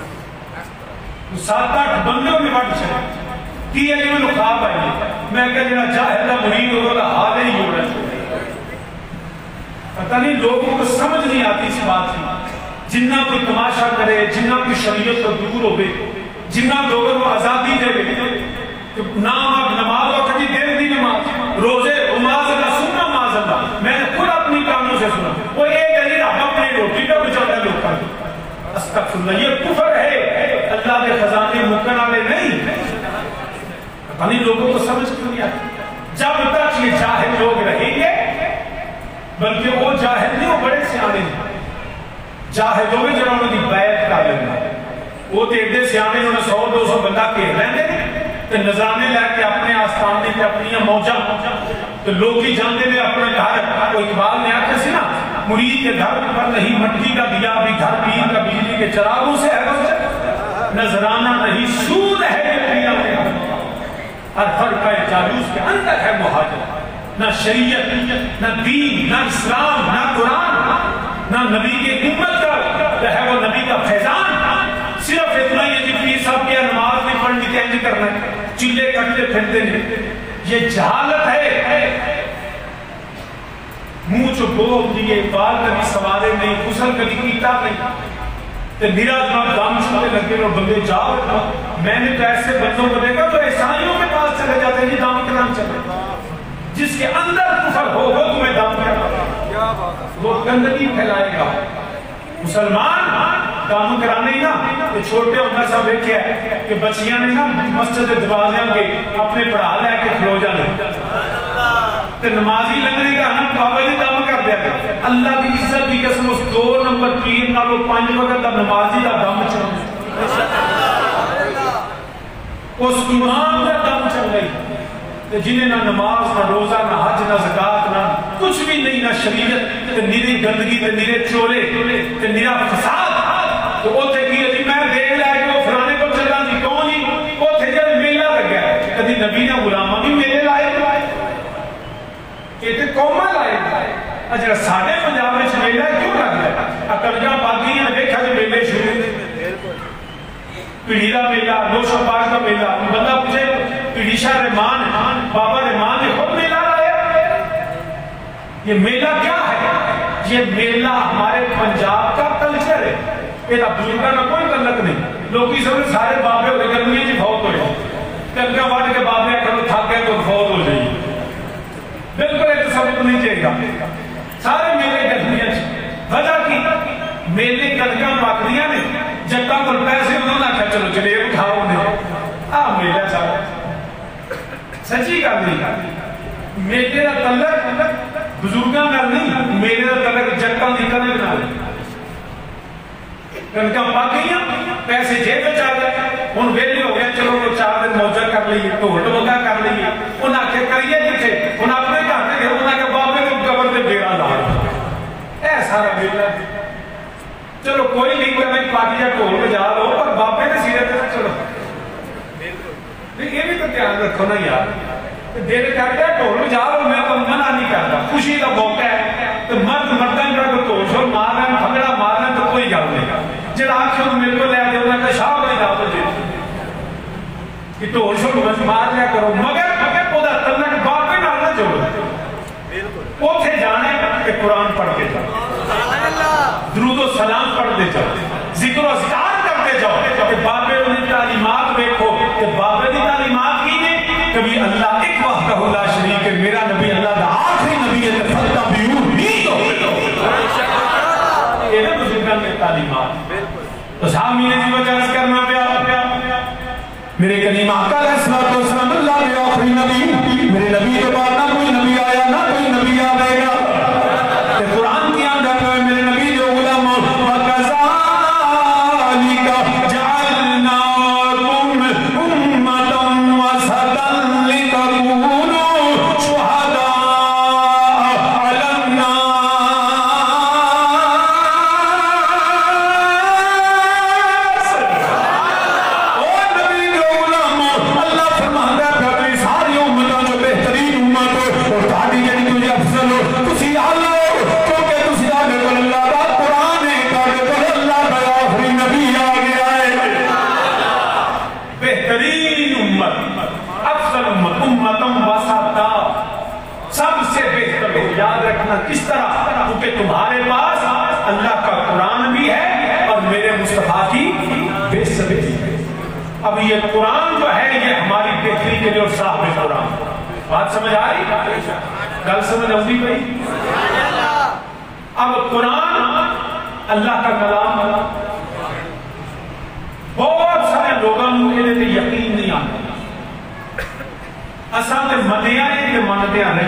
سات آٹھ بندوں میں بڑھ چلے کی ہے جو میں خواب آئی ہے. میں کہا جنہا جاہدہ مرید ہوگا حال ہی ہو رہا ہے. پتہ نہیں لوگوں کو سمجھ نہیں آتی اس بات کی. جنہ کوئی تماشا کرے, جنہ کوئی شریعت کو دور ہوئے, جنہ لوگوں کو آزادی دے گئے نام اب نماز وقت جی دیر دی نماز, روزے اماز اللہ سننا ماز اللہ, میں نے خود اپنی کاموں سے سنا. وہ ایک علی رب اپنی روٹی کا بچاتا لوگ کر دو. استغفراللہ, یہ کفر ہے, اللہ کے خزانے مکن والے نہیں. پتہ نہیں لوگوں کو سمجھ کیوں نہیں آتی. جب تک یہ جاہل لوگ رہیں گے, بلکہ وہ جاہل نہیں, وہ بڑے سیانے ہیں. جاہلوں میں جنہوں نے بیعت کر لینا, وہ تو ایڈے سیانے انہوں نے سو دو سو بندہ گھیر لیندے تے نظرانے لے کے اپنے آستانے تے اپنی موجہ تو لوگ ہی جانتے نے اپنے گھر. کوئی اقبال نے آکھا سی نا, مرید کے گھر پر نہیں مٹی کا دیا بھی گھر پیر کا بجلی کے چراغوں سے ہے بس, نظرانہ نہیں سود ہے یہ پیر کے گھر. ہر فرقہ جالوس کے اندر ہے مہاجر. نہ شریعت, نہ دین, نہ اسلام, نہ قرآن, نہ نبی کے امت کا ہے وہ نبی کا فیضان. صرف اتنا یہ جی پیر صاحب کیا نماز نہیں پڑھنی تھی انج کرنا ہے, چلے کٹتے پھرتے ہیں. یہ جہالت ہے. منہ چو بول دیئے, بال کبھی سوارے نہیں, غسل کبھی کیتا نہیں, تو میرا جناب دام چھوٹے لگے اور بندے جاؤ. میں نے تو ایسے بندوں کو دیکھا تو عیسائیوں کے پاس چلے جاتے ہیں جی دام کرام چلے, جس کے اندر کفر ہو وہ تمہیں دام کرام, وہ گندگی پھیلائے گا. مسلمان دام کرانے ہی نا, تو چھوٹے ہونا سا دیکھے ہے کہ بچیاں نے نا مسجد دروازے کے اپنے پڑھا لے کے کھلو جانے, تو نمازی لگنے کا ہم بابا جی دام کر دیا گا. اللہ کی عزت کی قسم اس دو نمبر پیر نہ وہ پانچ وقت دا نمازی دا دم چل اس امام دا دم چل گئی, جنہیں نہ نماز, نہ روزہ, نہ حج, نہ زکاة, نہ کچھ بھی نہیں, نہ شریعت, نیری گندگی, نیرے چولے, نیرا فساد. تو وہ تھے کہ جی میں دیکھ لیا کہ وہ فلانے کو چلا جی کون جی, وہ تھے جب میلہ لگ گیا. کدھی نبی نے غلامہ بھی میلے لائے کہ قومہ لائے. اچھا ساڑھے پنجاب میں میلہ کیوں لگ گیا؟ اکرجہ باقی ہیں دیکھا جو میلے شروع پیڑھی کا میلہ, نوش و پاک کا میلہ. بندہ پوچھے پیڑھی شاہ رحمان, بابا رحمان نے خود میلہ لایا. یہ میلہ کیا ہے؟ یہ میلہ ہمارے پنجاب کا کلچر ہے. یہ بزرگاں کا کوئی تعلق نہیں. لوگ اس میں سارے بابے ہوئے گرمی جی بہت ہوئے, کنکا واٹ کے بابے کرو تھک گئے تو بہت ہو جائیے. بالکل ایک ثبوت نہیں چاہیے گا. سارے میلے گرمیاں وجہ کی میلے کنکا پاکدیاں نے جٹا کو پیسے انہوں نے کہا چلو چلے اٹھاؤ انہیں آ میلہ چاہا. سچی کر نہیں, میلے کا تعلق بزرگاں کا نہیں, میلے کا تعلق جٹا نکلنے بنا لے. کنکا پاکیاں پیسے جیب میں چاہ گئے, ان ویلے ہو گئے چلو وہ چار دن موجہ کر لئیے, ٹھول ڈبکا کر لئیے. انہاں کے کریے جتھے انہاں اپنے کہتے گئے, انہاں کے بابے کو قبر دے بیڑا لا اے سارا میلہ. چلو کوئی نہیں کرنا پاکیاں ٹھول بجا لو پر بابے نے سیرے تے چلو. یہ بھی تو دھیان رکھو نا یار, دل کرتا ہے ٹھول بجا لو, میں تو منع نہیں کرتا. خوشی کا موقع ہے تو مرد مردن کا کوئی ٹھول شول مارنا پھگڑا مارنا تو کوئی گل نہیں. جڑا آنکھوں کو میرے کو لے دے انہوں نے شاہ بڑی دعوت دے کہ ٹھول شول مار لیا کرو, مگر وہ دا تعلق باپے نال نہ جوڑو. اوتھے جانے کہ قرآن پڑھ کے جاؤ, درود و سلام پڑھتے جاؤ, ذکر و اذکار کرتے جاؤ. کہ بابے انہیں تعلیمات دیکھو کہ بابے دی تعلیمات کی نے کبھی اللہ ایک وحدہ لا شریک ہے, میرا نبی اللہ دا آخری نبی ہے, فَتَّبِعُوهُ یہ نا بزرگان میں تعلیمات. تو سامنے جی وجہ کرنا پیا میرے کریم آقا علیہ الصلوۃ والسلام اللہ کے آخری نبی، میرے نبی کے بعد نہ کوئی نبی آیا نہ کوئی نبی آئے گا کہ قرآن کی اندر میں میرے نبی جو غلام وَكَذَلِكَ جَعَلْنَاكُمْ أُمَّةً وَسَطًا لِتَكُونُوا شُهَدَاءَ عَلَى النَّاسِ۔ اور نبی جو غلام اللہ فرماتا ہے کہ اپنی ساری امتوں جو بہترین امت ہو اور تاری جنی تجھے افضل ہو تسی آلہ ہو، کیونکہ تسی آگے کل اللہ کا قرآن ہے، آگے کل اللہ کا آخری نبی آگے آئے۔ بہترین امت، افضل امت، امتم وسطا، سب سے بہتر ہو۔ یاد رکھنا کس طرح؟ کیونکہ تمہارے پاس اللہ کا قرآن بھی ہے اور میرے مصطفیٰ کی بے سبی ہے۔ اب یہ قرآن جو ہے یہ ہماری بہتری کے لیے اور صاحب قرآن، بات سمجھ آ رہی؟ گل سمجھ آؤں گئی؟ اب قرآن اللہ کا کلام، بہت سارے لوگوں نے یقین نہیں آتا، اصل تے منیا نہیں کہ منتے آنے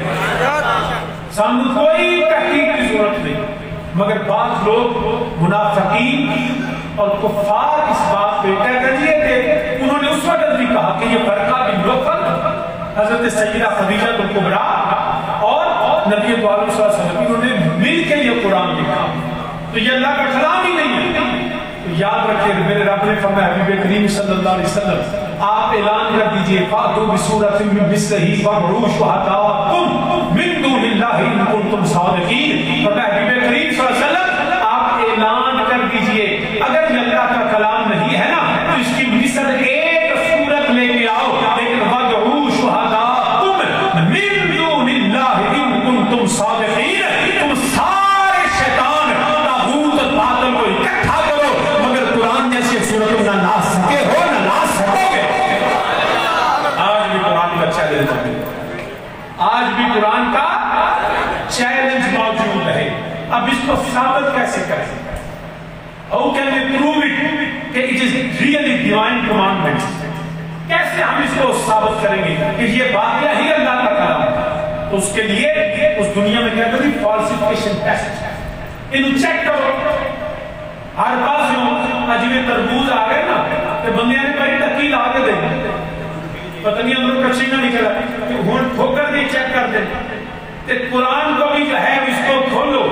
سانو کوئی تحقیق کی ضرورت نہیں، مگر بعض لوگ منافقین اور کفار اس بات پہ کہتے تھے، انہوں نے اس وقت بھی کہا کہ یہ فرقہ بن نوفل حضرت سیدہ خدیجہ الکبریٰ اور نبی پاک صلی اللہ علیہ وسلم انہوں نے مل کے یہ قرآن لکھا، تو یہ اللہ کا کلام ہی نہیں ہے۔ تو یاد رکھیں میرے رب نے فرمایا حبیب کریم صلی اللہ علیہ وسلم آپ اعلان کر دیجئے فَأْتُوا بِسُورَةٍ مِّن مِّثْلِهِ وَادْعُوا شُهَدَاءَكُم مِّن دُونِ اللَّهِ إِن كُنتُمْ صَادِقِينَ۔ فرمایا حبیب کریم صلی اللہ علیہ وسلم آپ اعلان کر دیجئے اگر یہ اللہ کا کلام نہیں ہے نا تو اس کی مثل ایک صورت لے کے آؤ، لیکن وَادْعُوا شُهَدَاءَكُم مِّن دُونِ اللَّهِ إِن كُنتُمْ صَادِقِينَ۔ تم سارے شیطان طاغوت باطل کو اکٹھا کرو، مگر قرآن جیسی صورت نہ لا سکے ہو نہ لا سکو گے۔ آج بھی قرآن کا چیلنج ہے، آج بھی قرآن کا چیلنج موجود ہے۔ اب اس کو ثابت کیسے کریں؟ How can we prove it کہ it is really divine commandments؟ کیسے ہم اس کو ثابت کریں گے کہ یہ واقعہ ہی اللہ کا کلام ہے؟ تو اس کے لیے اس دنیا میں کہتے ہیں فالسیفیکیشن ٹیسٹ، انہوں چیک کرو۔ ہر پاس عجیب تربوز آ گئے نا کہ بندیاں نے پہلے تکیل آگے دے پتہ نہیں اندر کچھ نہ نکلا کہ ہون ٹھوکر دی چیک کر دیں کہ قرآن کو بھی جو ہے اس کو کھولو،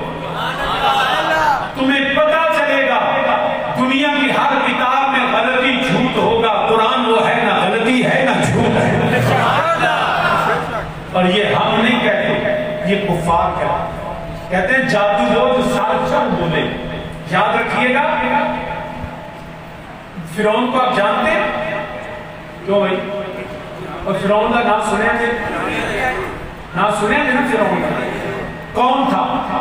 تمہیں پتہ چلے گا دنیا کی ہر کتاب میں غلطی جھوٹ ہوگا، قرآن وہ ہے نہ غلطی ہے نہ جھوٹ ہے۔ اور یہ ہم نہیں کہتے، یہ کفار کہتے کہتے ہیں جادو جو سارے چند بولے۔ یاد رکھیے گا فرعون کو آپ جانتے ہیں کیوں بھائی؟ اور فرعون کا نام سنے ہیں نام سنے ہیں نا فرعون کا کون تھا؟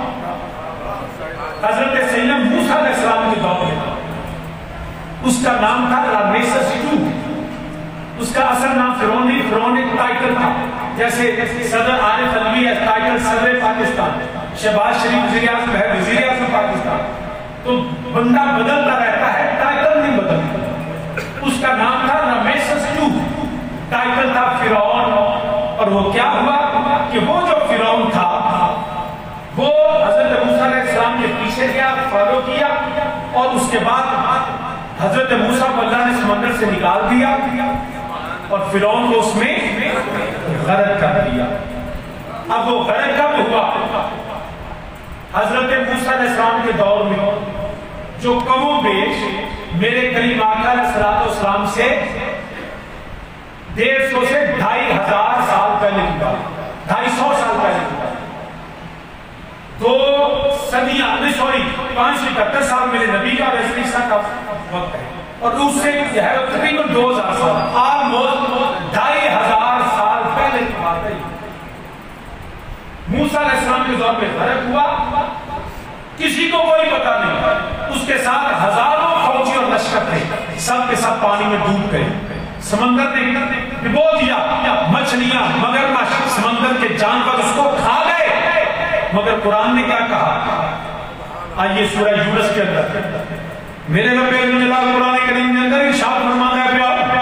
حضرت سیدنا موسیٰ علیہ السلام کے دور میں اس کا نام تھا رامیسس ٹو، اس کا اصل نام فرعون نہیں، فرعون ایک ٹائٹل تھا، جیسے صدر عارف علوی ہے ٹائٹل صدر پاکستان، شہباز شریف وزیر اعظم ہے وزیر اعظم پاکستان، تو بندہ بدلتا رہتا ہے، ٹائٹل نہیں بدلتا۔ اس کا نام تھا رامیسس ٹو، ٹائٹل تھا فرعون، اور وہ کیا ہوا کہ وہ جو فرعون تھا وہ حضرت موسیٰ علیہ السلام کے پیچھے گیا، فالو کیا، اور اس کے بعد حضرت موسیٰ کو اللہ نے سمندر سے نکال دیا اور فرعون کو اس میں غرق کر دیا۔ اب وہ غرق کب ہوا؟ حضرت موسیٰ علیہ السلام کے دور میں جو کم و بیش میرے کریم آقا علیہ السلام سے ڈیڑھ سو سے ڈھائی ہزار سال پہلے کی بات، ڈھائی سو سال پہلے کی بات، دو صدیاں نہیں سوری پانچ سو اکہتر سال میرے نبی کا اور عیسیٰ کا وقت ہے، اور اس سے جو ہے تقریباً دو ہزار سال آلموسٹ ڈھائی ہزار سال پہلے کی بات ہے۔ موسیٰ علیہ السلام کے دور میں غرق ہوا، کسی کو کوئی پتہ نہیں، اس کے ساتھ ہزاروں فوجی اور لشکر تھے، سب کے سب پانی میں ڈوب گئے، سمندر نے ڈبو دیا، مچھلیاں مگرمچھ سمندر کے جانور اس کو کھا گئے، مگر قرآن نے کیا کہا؟ آئیے سورہ یونس کے اندر میرے رب جلال قرآن کریم کے اندر ارشاد فرماتا ہے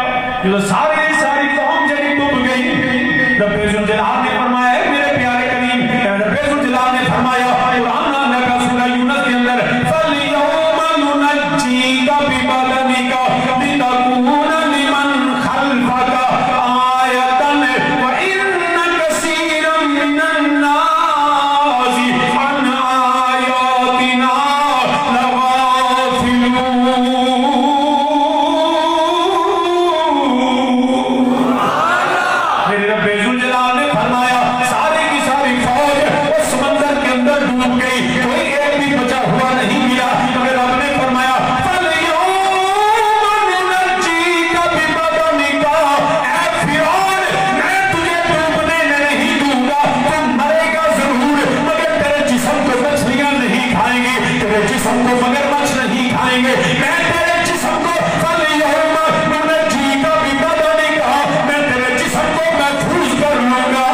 جو ساری ساری قوم جب ڈوب گئی، رب ذوالجلال نے فرمایا اے میرے پیارے کریم، رب ذوالجلال نے فرمایا قرآن نامہ کا سورہ یونس کے اندر فَالْيَوْمَ نُنَجِّيكَ بِبَدَنِكَ لِتَكُونَ لِمَنْ خَلْفَكَ آيَةً وَإِنَّ كَثِيرًا مِنَ النَّاسِ عَنْ آيَاتِنَا لَغَافِلُونَ۔ میرے رب ذوالجلال نے فرمایا ساری کی ساری فوج اس سمندر کے اندر ڈوب گئی، کوئی ایک بھی بچا ہوا نہیں ملا، مگر رب نے فرمایا فَالْيَوْمَ نُنَجِّيكَ بِبَدَنِكَ، اے فرعون میں تجھے ڈوبنے نہیں دوں گا، تم مرے گا ضرور مگر تیرے جسم کو مچھلیاں نہیں کھائیں گے، تیرے جسم کو مگرمچھ نہیں کھائیں گے، میں تیرے جسم کو فَالْيَوْمَ نُنَجِّيكَ بِبَدَنِكَ، میں تیرے جسم کو محفوظ کر لوں گا۔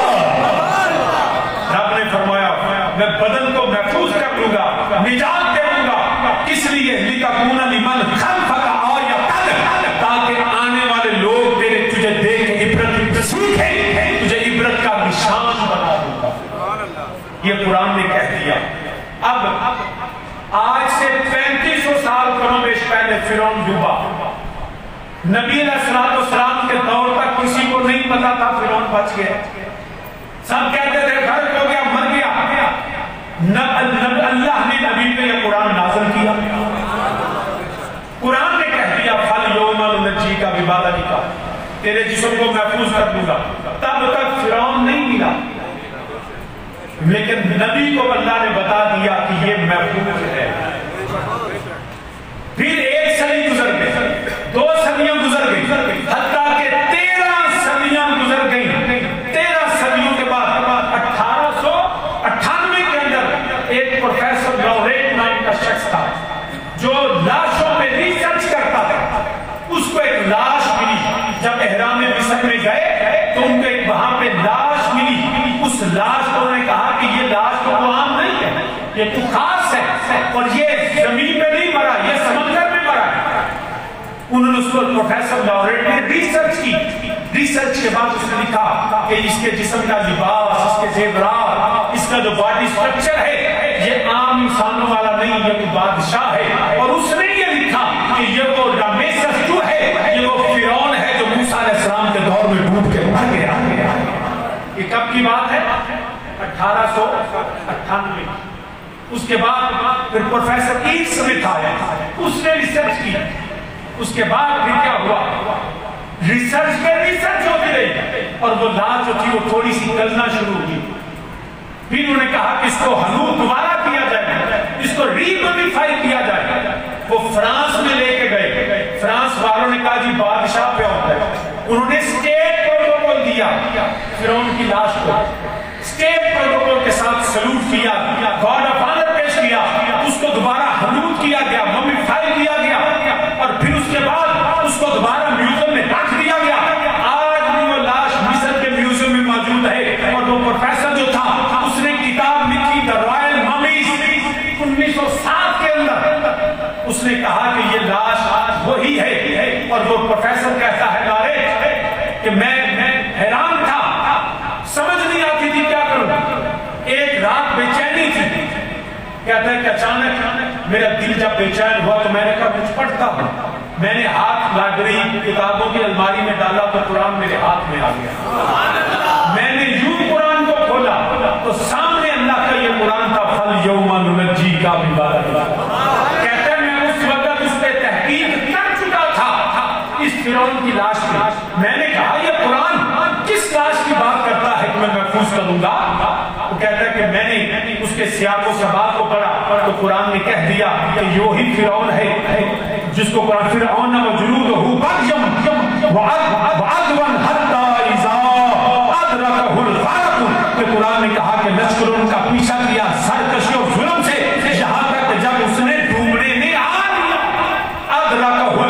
رب نے فرمایا میں بدن کو محفوظ کر لوں گا، نجات دے دوں گا، کس لیے لِتَكُونَ لِمَنْ خَلْفَكَ آیَةً، تاکہ آنے والے لوگ تیرے تجھے دیکھ کے عبرت سیکھیں، تجھے عبرت کا نشان بنا دوں گا۔ یہ قرآن نے کہہ دیا۔ اب آج سے پینتیس سو سال کم بیش پہلے فرعون ڈوبا، نبی علیہ السلام کے دور تک کسی کو نہیں پتا تھا فرعون بچ گیا، سب کہتے تھے غرق ہو گیا، مر گیا۔ اللہ نے نبی پہ یہ قرآن نازل کیا، قرآن نے کہہ دیا فَالْيَوْمَ نُنَجِّيكَ بِبَدَنِكَ، تیرے جسم کو محفوظ کر دوں گا۔ تب تک فرعون نہیں ملا، لیکن نبی کو اللہ نے بتا دیا کہ یہ محفوظ ہے۔ پھر ایک صدی گزر گئی، دو صدیاں گزر گئی، حتیٰ کہ تیرہ صدیاں گزر گئی۔ تیرہ صدیوں کے بعد اٹھارہ سو اٹھانوے کے اندر ایک پروفیسر لاریٹ نام کا شخص تھا جو لاشوں پہ ریسرچ کرتا تھا، اس کو ایک لاش ملی۔ جب احرام مصر میں گئے تو ان کو ایک وہاں پہ لاش ملی، اس لاش کو انہوں نے کہا کہ یہ لاش تو عام نہیں ہے، یہ تو خاص ہے، اور یہ زمین پہ نہیں مرا، یہ سمندر میں مرا ہے۔ انہوں نے اس کو پروفیسر لاریٹ نے ریسرچ کی، ریسرچ کے بعد اس نے لکھا کہ اس کے جسم کا لباس، اس کے زیورات، اس کا جو باڈی سٹرکچر ہے یہ عام انسانوں والا نہیں، یہ کوئی بادشاہ ہے۔ اور اس نے یہ لکھا کہ یہ وہ رمیسس جو ہے، یہ وہ فرعون ہے جو موسیٰ علیہ السلام کے دور میں ڈوب کے مر گیا۔ یہ کب کی بات ہے؟ اٹھارہ سو اٹھانوے۔ اس کے بعد پھر پروفیسر ایڈ سمتھ آیا، اس نے ریسرچ کی۔ اس کے بعد پھر کیا ہوا؟ ریسرچ پہ ریسرچ ہوتی رہی اور وہ لاش جو تھی وہ تھوڑی سی گلنا شروع ہوئی۔ پھر انہوں نے کہا کہ اس کو ہنوز دوبارہ کیا جائے، اس کو ری موڈیفائی کیا جائے۔ وہ فرانس میں لے کے گئے، فرانس والوں نے کہا جی بادشاہ پہ ہوتا ہے۔ انہوں نے اسٹیٹ پروٹوکول دیا فرعون کی لاش کو، اسٹیٹ پروٹوکول کے ساتھ سلوٹ کیا، گارڈ آف آنر پیش کیا، اس کو دوبارہ ہنوز کیا گیا، موڈیفائی کیا گیا، اور پھر اس کے بعد اس کو دوبارہ میوزیم میں رکھ دیا گیا۔ آج بھی وہ لاش مصر کے میوزیم میں موجود ہے، اور وہ پروفیسر جو تھا اس نے کتاب لکھی دی رائل ممیز انیس سو سات کے اندر، اس نے کہا کہ یہ لاش وہی ہے۔ اور وہ پروفیسر کہتا ہے لاریٹ کہ میں حیران تھا، سمجھ نہیں آتی تھی کیا کروں، ایک رات بے چینی تھی۔ کہتا ہے کہ اچانک میرا دل جب بے چین ہوا تو میں نے کہا کچھ پڑھتا ہوں، میں نے ہاتھ لائبریری کتابوں کی الماری میں ڈالا تو قرآن میرے ہاتھ میں آ گیا۔ میں نے یوں قرآن کو کھولا تو سامنے اللہ کا یہ قرآن تھا فَالْيَوْمَ نُنَجِّيكَ بِبَدَنِكَ۔ کہتے ہیں میں اس وقت اس پہ تحقیق کر چکا تھا اس فرعون کی لاش کی۔ میں نے کہا یہ قرآن کس لاش کی بات کرتا ہے کہ میں محفوظ کروں گا؟ وہ کہتا ہے کہ میں نے اس کے سیاق و سباق کو پڑھا تو قرآن نے کہہ دیا کہ یہ وہی فرعون ہے جس کو قرآن فرعون وجنودہ بغیا وعدوا حتی اذا ادرکہ الغرق، کہ قرآن نے کہا کہ لشکر ان کا پیچھا کیا سرکشی اور ظلم سے، یہاں تک جب اس نے ڈوبنے میں آ دیا ادرکہ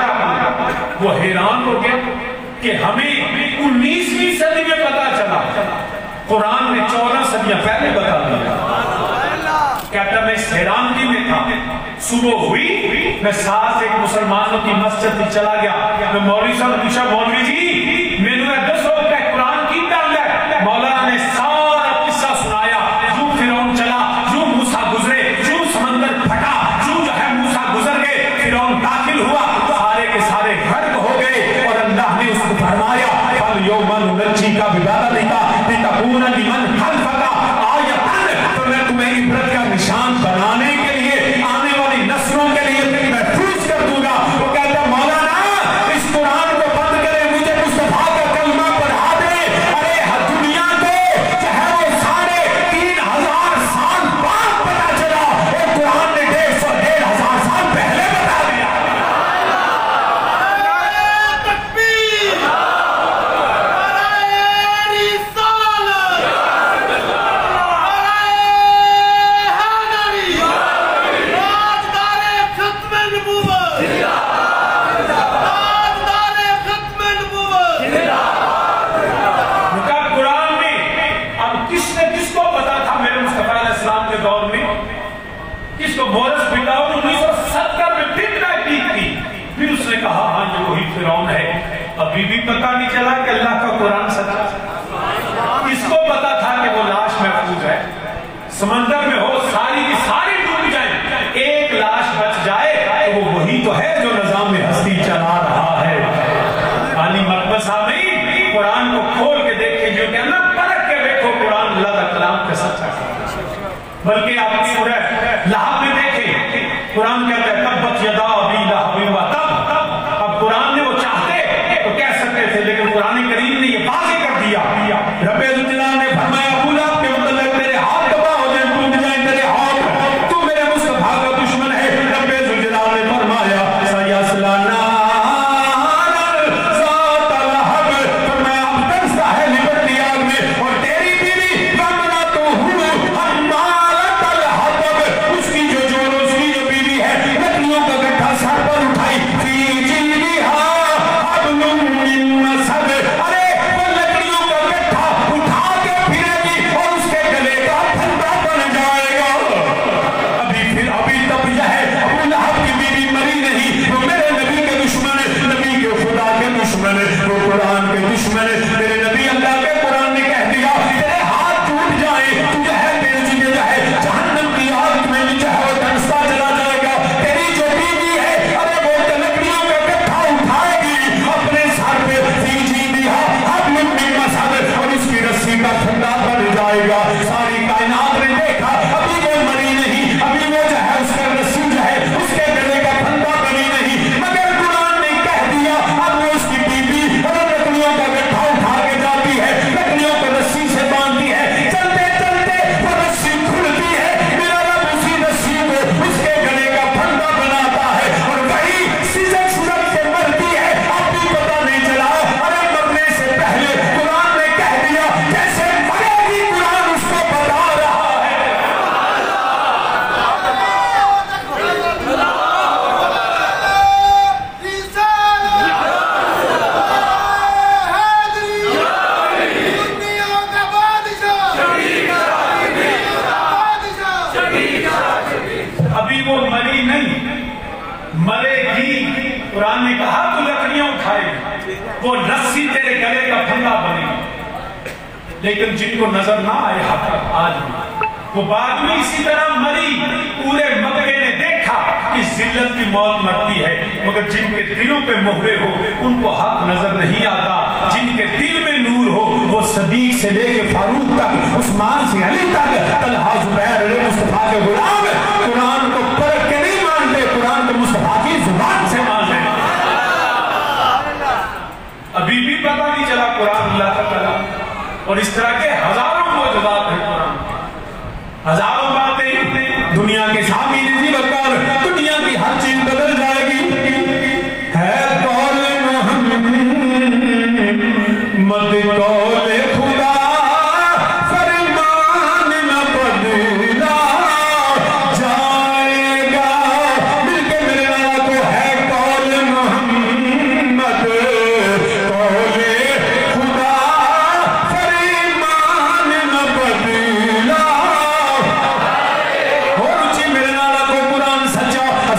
الغرق، وہ حیران ہو گیا کہ ہمیں انیسویں صدی میں پتا چلا، قرآن نے چودہ صدیاں پہلے بتا دیا۔ کہتا میں اس حیرانگی میں تھا، صبح ہوئی میں ساتھ ایک مسلمانوں کی مسجد میں چلا گیا میں مولوی صاحب پوچھا مولوی جی میں نے دس ہو کہ قرآن کی ڈال ہے مولانا نے سارا قصہ سنایا جو فرعون چلا جو موسیٰ گزرے جو سمندر پھٹا جو جو ہے موسیٰ گزر گئے فرعون داخل ہوا سارے کے سارے غرق ہو گئے اور اللہ نے اس کو فرمایا فَالْيَوْمَ نُنَجِّيكَ بِبَدَنِكَ لِتَكُونَ لِمَنْ خَلْفَكَ آیَةً تو میں تمہیں عبرت کا نشان بنانے کے لیے آنے والی نسلوں کے لیے محفوظ کر دوں گا وہ کہتا ہے مولانا اس قرآن کو بند کرے مجھے مصطفیٰ کا کلمہ پڑھا دے ارے دنیا کو چاہے وہ ساڑھے تین ہزار سال بعد پتا چلا اور قرآن نے ڈیڑھ سو ڈیڑھ ہزار سال پہلے بتا دیا مورس بٹاؤ انیس سو ستر میں پھر تحقیق کی پھر اس نے کہا ہاں یہ وہی فرعون ہے ابھی بھی پتہ نہیں چلا کہ اللہ کا قرآن سچا اس کو پتا تھا کہ وہ لاش محفوظ ہے سمندر میں ہو ساری کی ساری ڈوب جائیں ایک لاش بچ جائے تو وہ وہی تو ہے جو نظام ہستی چلا رہا ہے پانی مقبس آمین قرآن کو کھول کے دیکھیں جو کہ اللہ پرکھ کے دیکھو قرآن اللہ کا کلام کا سچا بلکہ آپ کی سورہ لہب میں دیکھیں قرآن کہتا ہے تبت یدا ابی لہب و تب اب قرآن نے وہ چاہتے تو کہہ سکتے تھے لیکن قرآن کریم نے یہ واضح کر دیا رب الجلال نے فرمایا ابو لہب کے متعلق تیرے ہاتھ تباہ ہو جائیں ٹوٹ جائیں تیرے ہاتھ تو میرے مصطفیٰ کا دشمن ہے رب الجلال نے فرمایا سیصلی نارا ذات لہب فرمایا اب تنسا ہے لبرٹی آگ میں اور تیری بیوی وامرأتہ اس کی جو جوڑ اس کی جو بیوی ہے لکڑیوں کا گٹھا سر پر اٹھائی فی جیدہا حبل من مسد ارے وہ لکڑیوں کا گٹھا اٹھا کے پھرے گی اور اس کے گلے کا پھندا بن جائے گا ابھی پھر ابھی تب یہ ہے ابو لہب کی بیوی مری نہیں وہ میرے نبی کے دشمن نبی کے خدا کے دشمن وہ قرآن کے دشمن میرے نبی اللہ کے قرآن نے کہہ دیا تیرے ہاتھ ٹوٹ جائیں تو جو ہے تیرے جنہیں جو ہے جہنم کی آگ میں جو ہے وہ دنستا چلا جائے گا تیری جو بیوی ہے ارے وہ لکڑیوں کا گٹھا اٹھائے گی اپنے سر پہ فی جیدہا حبل من مسد اور اس کی رسی کا پھندا بن جائے گا ساری کائنات نے دیکھا ابھی وہ مری نہیں ابھی وہ جو ہے اس کا رسی جو ہے اس کے گلے کا پھندا بنی نہیں مگر قرآن نے کہہ دیا اب وہ اس کی بیوی اور لکڑیوں کا گٹھا اٹھا کے جاتی ہے لکڑیوں کو رسی سے باندھتی ہے چلتے چلتے وہ رسی کھلتی ہے میرا رب اسی رسی کو اس کے گلے کا پھندا بناتا ہے اور وہی سزک سزک سے مرتی ہے اب بھی پتہ نہیں چلا ارے مرنے سے پہلے قرآن نے کہہ دیا جیسے مرے گی قرآن اس کو بتا رہا ہے ابھی وہ مری نہیں مرے گی قرآن نے کہا تو لکڑیاں اٹھائے گی وہ رسی تیرے گلے کا پھندا بنے گی لیکن جن کو نظر نہ آئے حق آج بھی وہ بعد میں اسی طرح مری پورے مکے نے دیکھا کہ ذلت کی موت مرتی ہے مگر جن کے دلوں پہ مہرے ہو ان کو حق نظر نہیں آتا جن کے دل میں نور ہو وہ صدیق سے لے کے فاروق تک عثمان سے علی تک طلحہ زبیر علیہ مصطفیٰ کے غلام قرآن کو پرکھ کے نہیں مانتے قرآن کو مصطفیٰ کی زبان سے مانتے ابھی بھی پتہ نہیں چلا قرآن اللہ کا کلام اور اس طرح کے ہزاروں معجزات ہیں قرآن ہزاروں باتیں دنیا کے سامنے نہیں بکار دنیا کی ہر چیز بدل جائے گی ہے قول محمد قول خدا فرمان نہ بدلا جائے گا مل کے میرے والا کو ہے قول محمد قول خدا فرمان نہ بدلا ہو رچی میرے والا کو قرآن سچا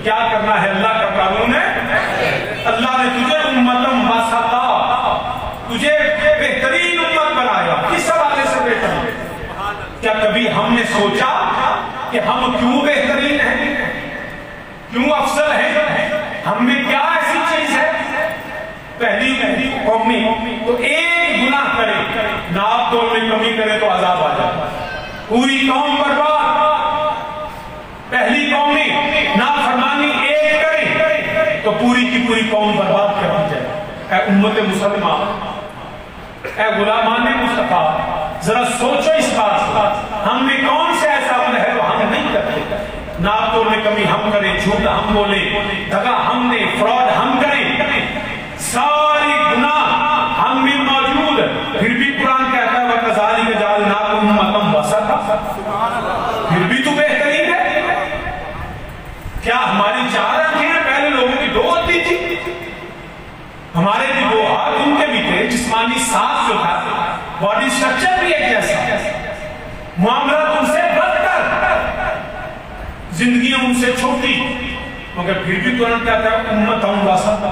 کیا کرنا ہے اللہ کا قانون ہے. اللہ نے تجھے امتم وسطا، تجھے بہترین امت بنایا. کس حوالے سے بہترین؟ کیا کبھی ہم نے سوچا کہ ہم کیوں بہترین ہیں، کیوں افضل ہیں؟ ہم میں کیا ایسی چیز ہے؟ پہلی پہلی قومی تو ایک گناہ کرے، ناپ توڑ میں کمی کرے تو عذاب آ جائے، پوری قوم برباد. پہلی قومی نافرمانی ایک کرے تو پوری کی پوری قوم برباد کر دی جائے. اے امت مسلمہ، اے غلامان مصطفیٰ، ذرا سوچو اس بات، ہم میں کون سے ایسا عمل ہے جو ہم نہیں کرتے؟ ناپ توڑ میں کمی ہم کریں، جھوٹ ہم بولیں، دغا ہم دیں، فراڈ ہم کریں، ساری گناہ ہم میں موجود، پھر بھی قرآن کہتا ہے وَكَذَلِكَ جَعَلْنَاكُمْ أُمَّةً وَسَطًا. پھر بھی تو بہترین ہے. کیا ہماری چار آنکھیں ہیں؟ پہلے لوگوں کی دو ہوتی تھی. ہمارے بھی دو ہاتھ، ان کے بھی تھے. جسمانی ساتھ جو تھا، باڈی سٹرکچر بھی ایک جیسا، معاملات ان سے بدتر، زندگیاں ان سے چھوٹی، مگر پھر بھی قرآن کہتا ہے امتم وسطا.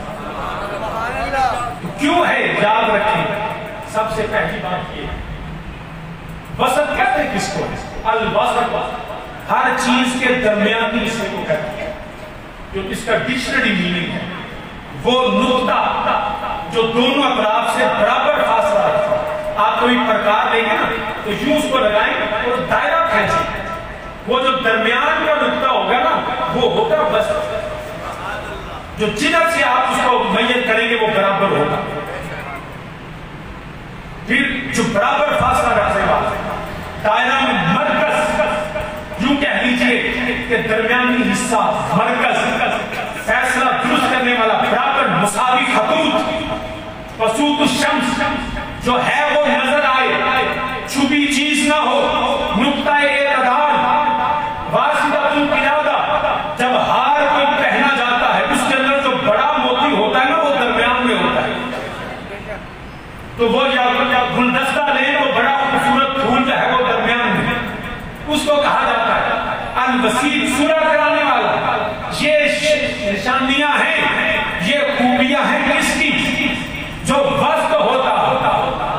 کیوں ہے؟ یاد رکھیں، سب سے پہلی بات یہ، وسط کہتے ہیں کس کو؟ الوسط، ہر چیز کے درمیانی حصے کو کہتے ہیں. جو اس کا ڈکشنری میننگ ہے وہ نقطہ جو دونوں اطراف سے برابر فاصلہ رکھتا ہے. آپ کوئی پرکار دیں گے نا تو یوں اس کو لگائیں اور دائرہ کھینچیں، وہ جو درمیان کا نقطہ ہوگا نا وہ ہوگا وسط. جو جدھر سے آپ اس کو میت کریں گے وہ برابر ہوگا. پھر جو برابر فاصلہ رکھنے والا دائرہ میں مرکز، یوں کہہ لیجئے کہ درمیانی حصہ مرکز، فیصلہ درست کرنے والا برابر مساوی خطوط، وسوط الشمس جو ہے وہ نظر آئے، چھپی چیز نہ ہو، نقطہ اعتدال، واسطۃ القیادہ. جب ہار کوئی پہنا جاتا ہے اس کے اندر جو بڑا موتی ہوتا ہے نا وہ درمیان میں ہوتا ہے. تو وہ یا گلدستہ لیں تو بڑا خوبصورت پھول جو ہے وہ درمیان میں، اس کو کہا جاتا ہے الوسیط، سورہ کرانے والا. یہ نشانیاں ہیں، یہ خوبیاں ہیں اس کی جو وسط ہوتا ہوتا.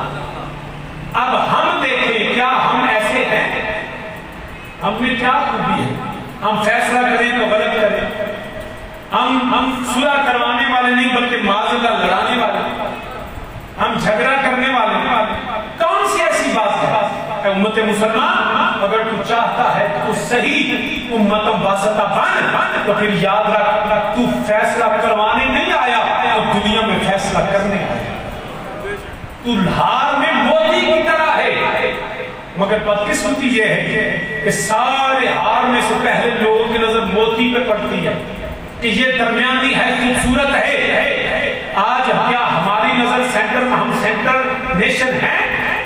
اب ہم دیکھیں کیا ہم ایسے ہیں؟ ہم میں کیا خوبی ہے؟ ہم فیصلہ کریں تو غلط کریں، ہم ہم صلح کروانے والے نہیں بلکہ معاذ اللہ لڑانے والے، ہم جھگڑا کرنے والے. کون سی ایسی بات ہے؟ اے امت مسلمان، اگر تو چاہتا ہے تو صحیح امت وسطا بن تو پھر یاد رکھ، تو فیصلہ کروانے نہیں آیا، تو دنیا میں فیصلہ کرنے آیا. تو ہار میں موتی کی طرح ہے، مگر بدقسمتی یہ ہے کہ سارے ہار میں سے پہلے لوگوں کی نظر موتی پہ پڑتی ہے کہ یہ درمیانی ہے، خوبصورت ہے. آج کیا ہماری نظر سینٹر میں، ہم سینٹر نیشن ہیں؟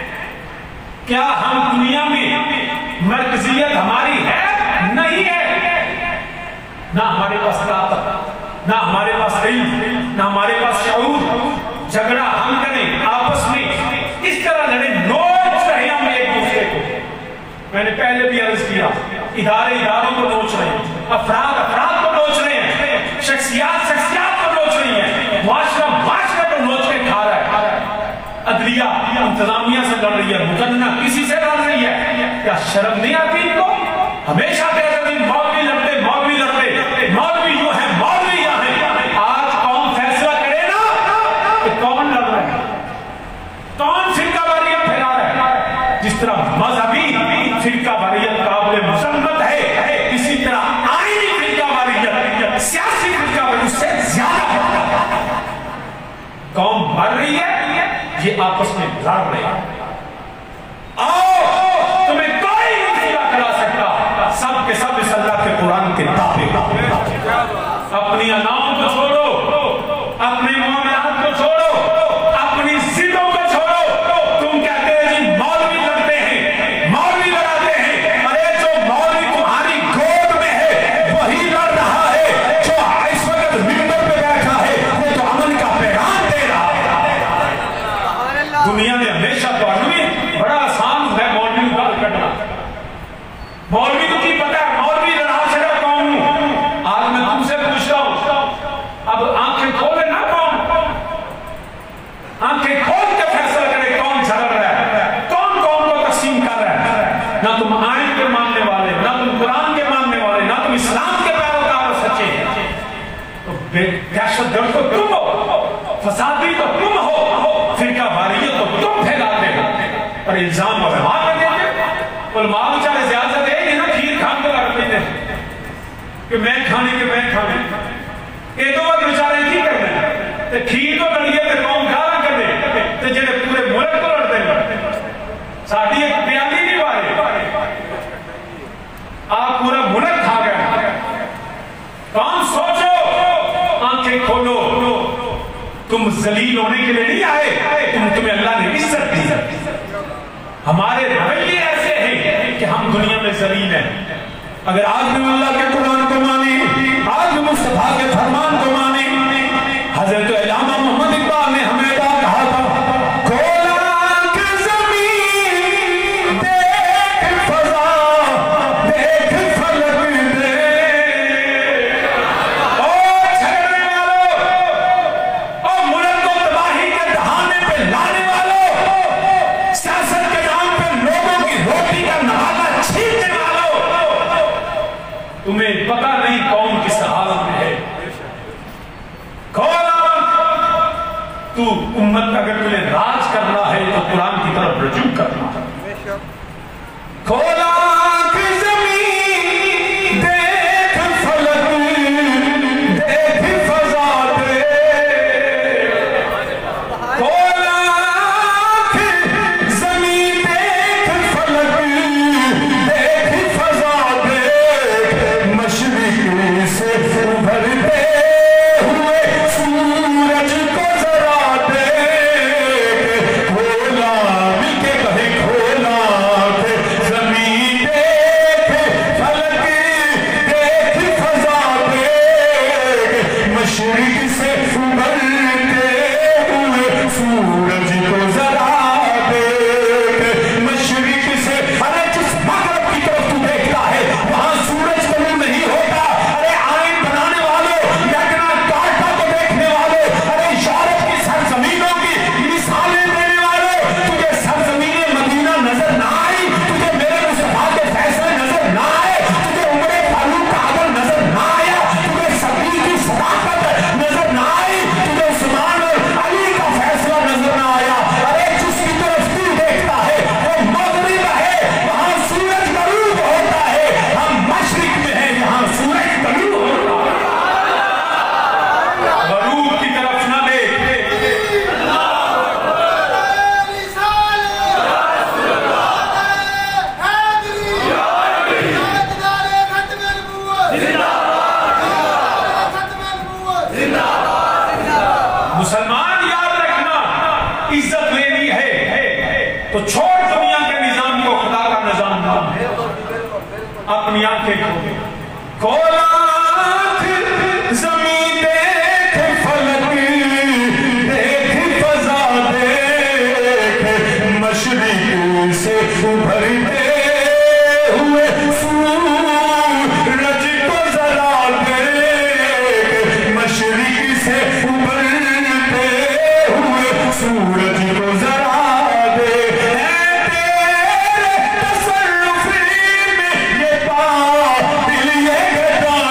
کیا ہم دنیا میں مرکزیت ہماری ہے؟ نہیں ہے. نہ ہمارے پاس طاقت، نہ ہمارے پاس علم، نہ ہمارے پاس شعور. جھگڑا ہم کریں آپس میں، اس طرح لڑیں، نوچ رہے ہم ایک دوسرے کو. میں نے پہلے بھی عرض کیا، ادارے اداروں کو نوچ رہے ہیں، افراد افراد کو نوچ رہے ہیں، شخصیات شخصیات کو نوچ رہی ہیں، معاشرہ معاشرہ کو نوچ کے کھا رہا ہے. عدلیہ انتظامیہ سے لڑ رہی ہے، مجنہ کسی سے لڑ رہی ہے. کیا شرم نہیں آتی ان کو؟ ہمیشہ کہتے ہیں مولوی لڑتے، مولوی لڑتے، مولوی یوں ہے، مولوی یہاں ہے. آج قوم فیصلہ کرے نا کہ کون لڑ رہا ہے، کون فرقہ واریت پھیلا رہا ہے. جس طرح مذہبی فرقہ واریت قابل مذمت ہے، اسی طرح آئینی فرقہ واریت، سیاسی فرقہ واریت اس سے زیادہ ہے. قوم مر رہی ہے، یہ آپس میں لڑ رہے ہیں. آؤ، تمہیں کوئی نہیں سلا کرا سکتا، سب کے سب اس اللہ کے قرآن کے تابع. اپنی اناؤں کو چھوڑو، اپنے معاملات کو چھوڑو، اپنی ضدوں کو چھوڑو. تم کہتے ہیں جی مولوی لڑتے ہیں، مولوی لڑاتے ہیں. ارے جو مولوی تمہاری گود میں ہے وہی لڑ رہا ہے جو اس وقت ممبر پہ بیٹھا ہے، وہ تو امن کا پیغام دے رہا ہے. دنیا میں ہمیشہ مولوی بڑا آسان ہے، مولوی گال کرنا. مولوی تو کی پتہ ہے، مولوی لڑا چھڑا قوم. آج میں دہشت گرد تو تم ہو، فسادی تو تم ہو، فرقہ واریت تو تم پھیلاتے ہو، اور الزام علماء کر دیتے۔ علماء بچارے زیادہ دے کہ نا کھیر کھان کو لگ پیتے کہ میں کھانے کے میں کھانے یہ تو وقت بچارے کی کر رہے ہیں تو کھیر کو لڑیے تو قوم گالا کر دے تو جنہیں پورے ملک کو لڑتے ہیں ساتھی ایک پیالی نہیں بارے آپ پورا ملک کھا گیا۔ کام سوچو، آنکھیں کھولو، تم ذلیل ہونے کے لیے نہیں آئے، تم تمہیں اللہ نے عزت دی۔ ہمارے رویے ایسے ہیں کہ ہم دنیا میں ذلیل ہیں۔ اگر آدمی اللہ کے قرآن کو مانے، آدمی مصطفیٰ کے فرمان کو مانے، حضرت علامہ محمد اقبال نے ہمیں کہا تھا تمہیں پتہ نہیں کون کس حالت میں ہے، تو امت اگر تمہیں راج کرنا ہے تو قرآن کی طرف رجوع کرنا ہے۔ کھولا کہ زمین دیکھ فلک دیکھ فضا دے، کھولا کہ زمین دیکھ فلک دیکھ فضا دے، مشرق سے ابھرتے ہوئے سورج کو ذرا دیکھ، کھولا مل کے کہے کھولا کہ زمین دیکھ فلک دیکھ فضا دیکھ، مشرق سے ابھرتے ہوئے سورج کو ذرا دیکھ، مشرق سے ارے جس مغرب کی طرف تو دیکھتا ہے وہاں سورج طلوع نہیں ہوتا۔ ارے آئین بنانے والوں، یکنا کارٹا کو دیکھنے والوں، ارے یورپ کی سرزمینوں کی مثالیں دینے والوں، تجھے سرزمین مدینہ نظر نہ آئی، تجھے میرے مصطفیٰ کے فیصلے نظر نہ آئے، تجھے عمر فاروق کا عدل نظر نہ آیا، تجھے صدیق کی صداقت نظر نہ آئی، تجھے عثمان اور علی کا فیصلہ نظر نہ آیا۔ ارے جس کی طرف تو دیکھتا ہے وہ مغرب ہے، وہاں سورج غروب ہوتا ہے، ہم مشرق میں ہیں یہاں سورج غروب ہوتا ہے۔ غروب کی طرف نہ دیکھ، مسلمان یاد رکھنا، عزت لینی ہے تو چھوڑ دنیا کے نظام کو، خدا کا نظام نہ اپنی آنکھیں کھولو۔ کھولا کہ زمین دیکھ فلک دیکھ فضا دیکھ، مشرق سے ابھرتے ہوئے سورج کو ذرا دیکھ، مشرق سے ابھرتے ہوئے سورج کو ذرا دے، اے تیرے تصرف میں یہ باطل یہ گدا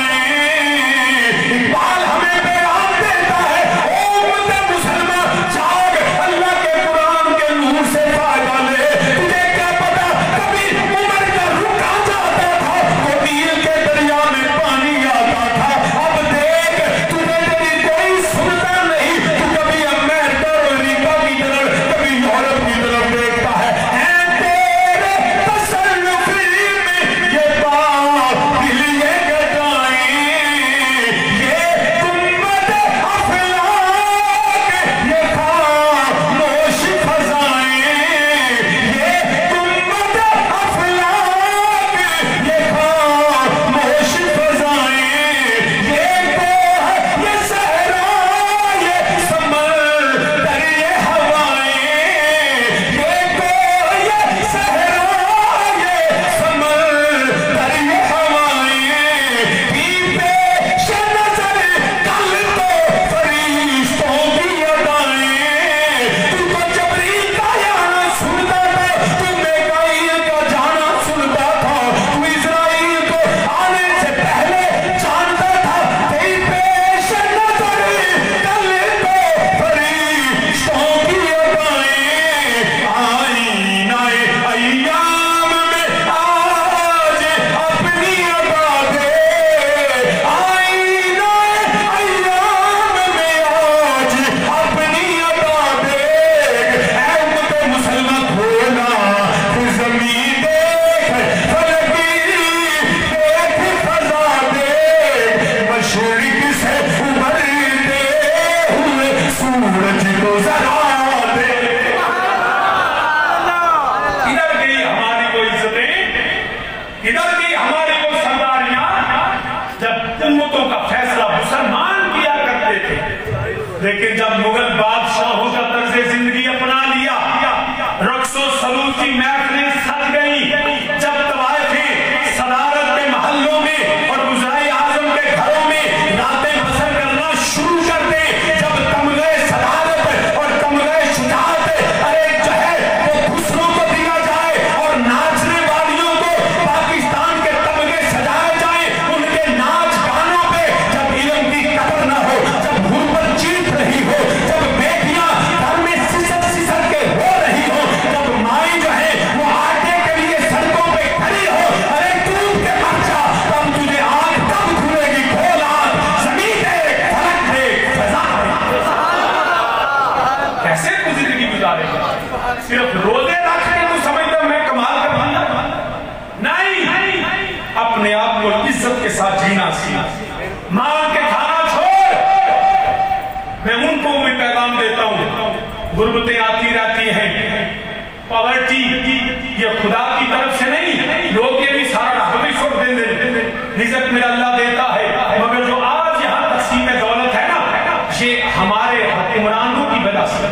لیکن جب مغل بادشاہوں کا طرز زندگی اپنا لیا، رقص و سرود کی محفلیں سج گئی، جب طوائفیں صدارت کے محلوں میں اور وزرائے اعظم کے گھروں میں راتیں بسر کرنا شروع کر دیں، جب تمغے صدارت اور تمغے شجاعت ارے جو ہے وہ خسروں کو دیا جائے اور ناچنے والیوں کو پاکستان کے تمغے سجائے جائیں، ان کے ناچ گانوں پہ جب علم کی قدر نہ ہو، جب غربت چیٹ رہی ہو، جب بیٹیاں گھر میں سسر سسر کے ہو رہی ہو، جب مائیں جو ہے وہ آٹے کے لیے سڑکوں پہ کھڑی ہو، ارے ڈوب کے مر جا، تب تجھے آنکھ کب کھلے گی، کھول آنکھ، زمین دیکھ، فلک دیکھ، فضا دیکھ۔ کیسے تو زندگی گزارے گا؟ صرف روزے رکھ کے تو سمجھتا میں کمال کر دیا؟ نہیں، اپنے آپ کو عزت کے ساتھ جینا سیکھ، مانگ کے کھانا چھوڑ۔ میں ان کو بھی پیغام دیتا ہوں، غربتیں آتی رہتی ہیں، پاورٹی یہ خدا کی طرف سے نہیں، لوگ یہ بھی سارا ہمیں چھوڑ دیں دیں، رزق میرا اللہ دیتا ہے، مگر جو آج یہاں تقسیم دولت ہے نا، یہ ہمارے حکمرانوں کی وجہ سے۔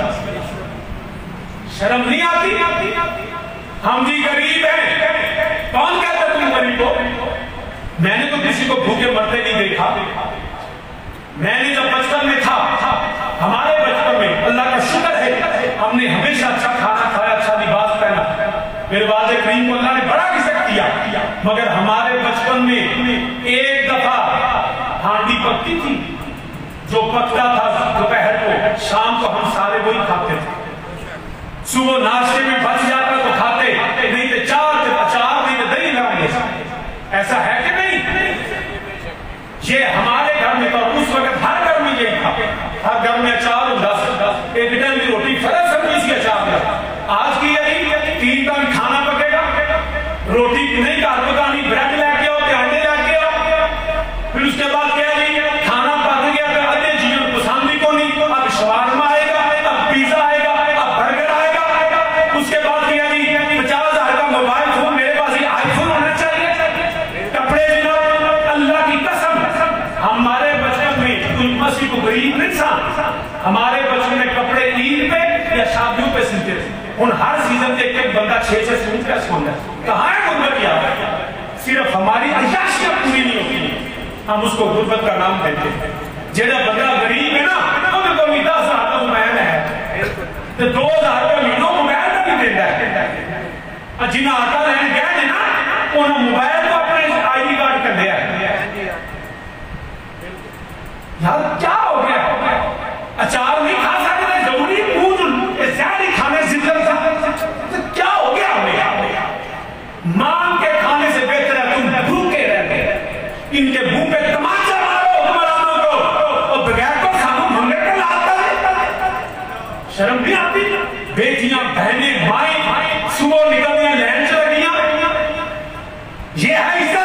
شرم نہیں آتی؟ ہم بھی غریب ہیں، کون کہتا تم غریب ہو؟ میں نے تو کسی کو بھوکے مرتے نہیں دیکھا۔ میں نے جب بچپن میں تھا، ہمارے بچپن میں اللہ کا شکر ہے ہم نے ہمیشہ اچھا کھانا کھایا، اچھا لباس پہنا، میرے والد کریم کو اللہ نے بڑا رزق دیا، مگر ہمارے بچپن میں ایک دفعہ ہانڈی پکتی تھی، جو پکتا تھا دوپہر کو، شام کو ہم سارے وہی کھاتے تھے، صبح ناشتے میں بچ جاتا تو کھاتے، نہیں تو چار اچار، نہیں تو دہی لگا لے۔ ایسا ہے کہ نہیں؟ یہ ہمارے گھر میں تو اس وقت ہر گھر میں یہی تھا، ہر گھر میں اچار ہوتا، ایک ٹائم کی روٹی فرض سب سی اچار میں۔ آج کی یہی تین ٹائم کھانا پکے گا، روٹی نہیں گھر پکانی، بریڈ لے کے آؤ، انڈے لے کے آؤ، پھر اس کے بعد کیا جی کھانا پک گیا تو ادھے جیون پسند بھی کو نہیں، اب شوارما آئے گا، اب پیزا آئے گا، اب برگر آئے گا، اس کے بعد کیا جی پچاس ہزار کا موبائل فون، میرے پاس ہی آئی فون ہونا چاہیے، کپڑے جناب اللہ کی قسم ہمارے بچپن میں کوئی مسیح کو غریب نہیں تھا، ہمارے بچپن میں کپڑے عید پہ یا شادیوں پہ سلتے تھے، ان ہر سیزن کے ایک بندہ چھ چھ سوٹ کا سوندا ہے، کہاں ہے غربت کیا؟ صرف ہماری عیاشیاں پوری نہیں ہوتی، ہم اس کو غربت کا نام دیتے ہیں۔ جیڑا بندہ غریب ہے نا، انہیں کو بھی دس ہزار کا موبائل ہے، تو دو ہزار کا مہینوں موبائل کا بھی دیتا ہے، جنہیں آٹا لین گئے نا، انہوں موبائل کو اپنے آئی ڈی کارڈ کر دیا ہے۔ یار کیا ہو گیا؟ اچار نہیں کھا سکتے، ضروری پوجن زیادہ کھانے ذکر تھا، کیا ہو گیا ہمیں؟ مانگ کے کھانے سے بہتر ہے تم بھوکے رہتے، ان کے منہ پہ تماچا مارو حکمرانوں کو، اور بغیر کو کھانوں منگے پہ لاتا ہے، شرم نہیں آتی؟ بیٹیاں بہنیں مائیں صبح نکلنیاں لہن چل گیا، یہ ہے عزت۔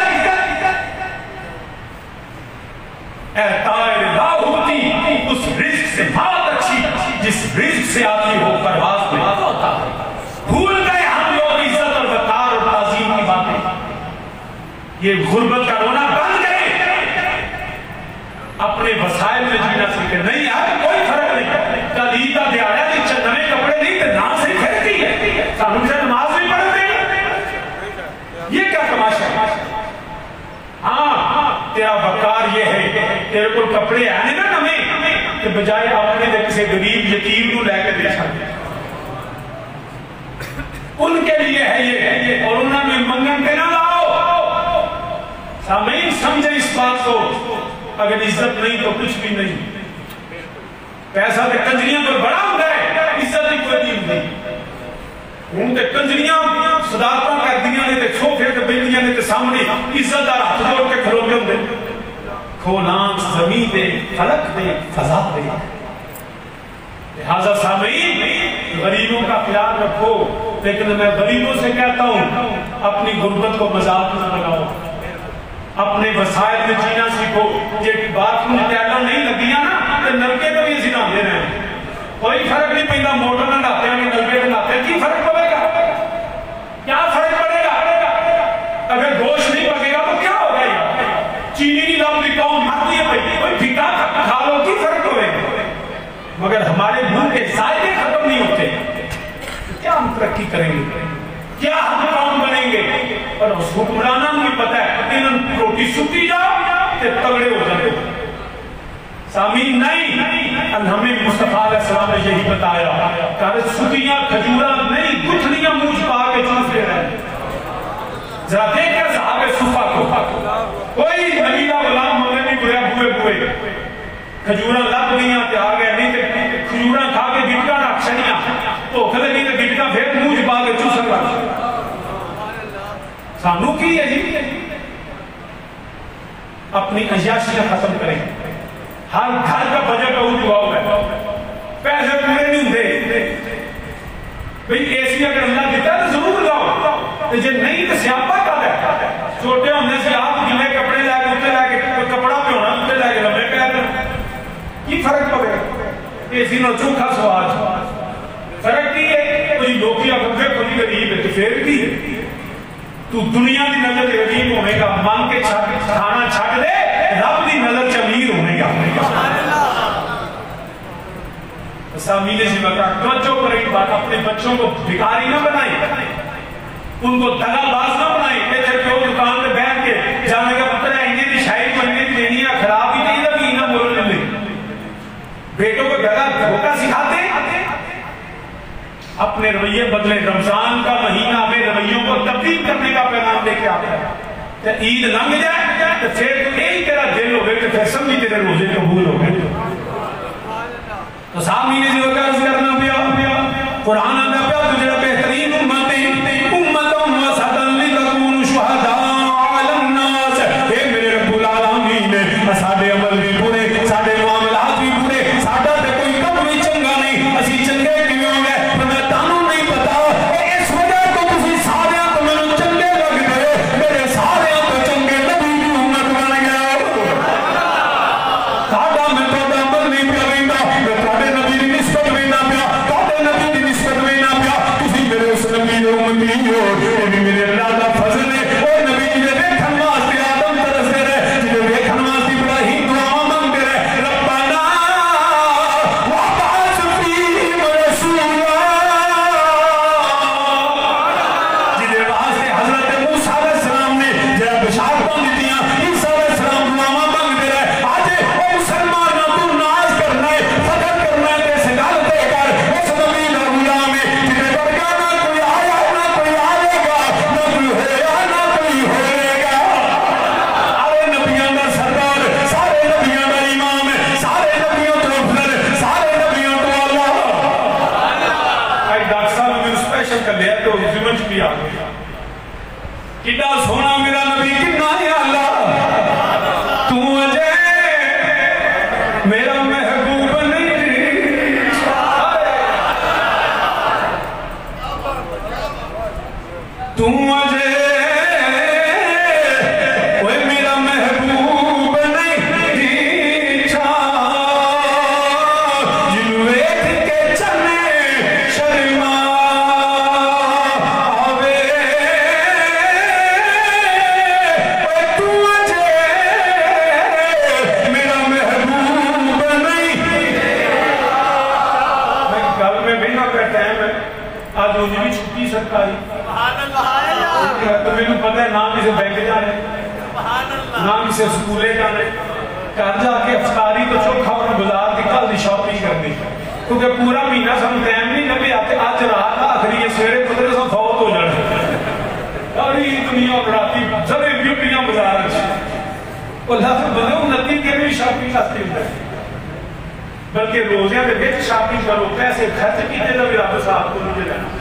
اے طائر لا ہوتی اس رزق سے بہت اچھی جس رزق سے آتی ہو پرواز میں ہوتا ہے۔ بھول گئے ہم لوگ عزت اور وقار اور تعظیم کی باتیں، یہ غربت کا رونا بند کریں، اپنے وسائل میں جینا سیکھیں۔ نہیں آج کوئی فرق نہیں، کل عید کا دیہڑا ہے، نئے کپڑے نہیں تو نہ سے کھیلتی ہے، سانوں سے نماز نہیں پڑھ رہی، یہ کیا تماشا ہے؟ ہاں تیرا وقار یہ ہے، تیرے کو کپڑے آنے نا نمیں کہ بجائے اپنے دے کسی غریب یتیم کو لے کے دے سکتے، ان کے لیے ہے یہ، اور انہوں نے منگن کے نہ لاؤ۔ سامعین سمجھے اس بات کو، اگر عزت نہیں تو کچھ بھی نہیں، پیسہ تے کنجریاں پر بڑا ہوتا ہے، عزت ہی کوئی نہیں ہوتی، ان تے کنجریاں صداقتاں کر دیاں نے تے چھوکے تے بیلیاں نے تے سامنے عزت دار ہاتھ جوڑ کے کھلو کے ہوندے، کھول آنکھ زمین دے، فلک دے، فضا دے۔ لہذا سامعین غریبوں کا خیال رکھو، لیکن میں غریبوں سے کہتا ہوں اپنی غربت کو مذاق نہ بناؤ، اپنے وسائل میں جینا سیکھو۔ یہ بات میں ٹیلوں نہیں لگیاں نا تو نلکے تو بھی اسی نہ دینا ہے، کوئی فرق نہیں پہنتا، موٹر نہ ناتے ہیں نلکے نہ ناتے ہیں، کی فرق پڑے گا؟ کیا فرق پڑے گا؟ اگر گوشت نہیں پکے گا تو کیا ہوگا؟ چینی نہیں لگ دی قوم مرتی ہے، کوئی پھکا کھا لو، کی فرق ہوئے گا؟ ہمارے منہ کے ذائقے ختم نہیں ہوتے کیا ہم ترقی کریں گے کیا ہم کام بنیں گے اور اس حکمرانہ بھی پتہ ہے انہوں روٹی سٹی جا تے تگڑے ہو جاتے سامین نہیں ہمیں مصطفیٰ علیہ السلام نے یہی بتایا کہ سٹیاں کھجورہ نہیں گٹھلیاں مونچھ پا کے چوس دے رہے ذرا دیکھیں صحابہ صفہ کو کوئی نبی کا غلام ہمیں نہیں گویا بوئے بوئے کھجورہ لگ گئیاں تے آ گئے نہیں تے کھجورہ کھا کے گٹکا رکھ چھڑیاں تو کھلے نہیں تے گٹکا پھر مونچھ پا کے چوس رہا سانو کی ہے جی اپنی عیاشیاں ختم کریں ہر گھر کا بجٹ اون جواب ہے پیسے پورے نہیں ہوتے بھئی اے سی اگر اللہ دیتا ہے تو ضرور لاؤ تو جب نہیں تو سیاپا کب ہے چھوٹے ہونے سے آپ جنہیں کپڑے لے کے اتنے لے کے کپڑا پہ ہونا اتنے لے کے لمبے پہ کی فرق پڑے اے سی نہ چوکھا سوال فرق کی ہے کوئی لوکیا بندے کوئی غریب ہے تو پھر بھی ہے تو دنیا کی نظر غریب ہونے کا مان کے کھانا چھٹ دے رب کی نظر چمیر ہونے کا سامین سے بتا توجہ پر ایک بات اپنے بچوں کو بھکاری نہ بنائیں ان کو دگا باز نہ بنائیں کہ جو دکان پہ بیٹھ کے جانے کا پتہ ہے انہیں دی شاید بننے کی دینی ہے خراب ہی نہیں لگی نہ بولنے لے بیٹوں کو دگا دھوکہ سکھاتے اپنے رویے بدلے رمضان کا مہینہ میں رویوں کو تبدیل کرنے کا پیغام لے کے آتا ہے عید لنگ جائے تو پھر ایک تیرا دل ہو گئے تو پھر سب بھی تیرے روزے قبول ہو گئے تو سامنے جو عرض کرنا پیا قرآن آتا پیا تو جڑا بہترین امتی امتم وسطن لتکون شہداء علی الناس اے میرے رب العالمین نے ساڈے عمل بھی پورے ساڈے معاملات بھی پورے ساڈا تے کوئی کم بھی چنگا نہیں اسی چنگے کیوں گے پر میں تانوں نہیں پتا کہ اس وجہ تو تسی سارے تو مینوں چنگے لگ گئے میرے سارے تو چنگے نبی دی امت بن گئے ساڈا میں تو عمل نہیں پیا ویندا میں تواڈے نبی دی نسبت ویندا پیا تواڈے نبی دی نسبت ویندا پیا تسی میرے اس نبی دے امتی ہو اے بھی میرے اللہ دا فضل ہے او نبی جی دے ویکھن واسطے آدم ترسدے رہے جے ویکھن واسطے ابراہیم دعا منگدے رہے ربنا وابعث فیہم رسولا جے دے واسطے حضرت موسیٰ علیہ السلام نے جڑا بشارتاں دتیاں عیسیٰ علیہ السلام دعا منگدے رہے اج او مسلماناں تو ناز کرنا ہے فخر کرنا ہے تے گل تے کر اس نبی دا غلام ہے جے ورگا نہ کوئی آیا نہ کوئی آئے گا نہ کوئی ہویا نہ کوئی ہوئے گا سارے نبیوں دا سردار سارے نبیوں دا امام سارے نبیوں تو افضل سارے نبیوں تو اعلیٰ آئی ڈاکٹر صاحب میں اسپیشل کر لیا تو زمن بھی آ گیا کتنا سونا میرا نبی کتنا ہے اللہ تو اجے میرا محبوب نہیں تو اجے اوے میرا محبوب نہیں جنوں ویکھ کے چنے شرما آوے اوے تو اجے میرا محبوب نہیں میں گل میں بہنا کا ٹائم ہے آج مجھے بھی چھٹی سرکاری تو میں نے پتہ ہے نام کسی بینک جانے نام کسی سکولے جانے گھر جا کے افطاری تو چوکھا اور بازار کی کل دی شاپنگ کرنی کیونکہ پورا مہینہ سب ٹائم نہیں لگے آتے آج رات آخری ہے سویرے پتہ سب فوت ہو جانے ساری دنیا بڑھاتی سبھی بیوٹیاں بازار اچھی اللہ سے بندے انتی کے بھی شاپنگ کرتے ہیں بلکہ روزیاں کے بیچ شاپنگ کرو پیسے خرچ کیتے تو بھی رب صاحب کو مجھے لینا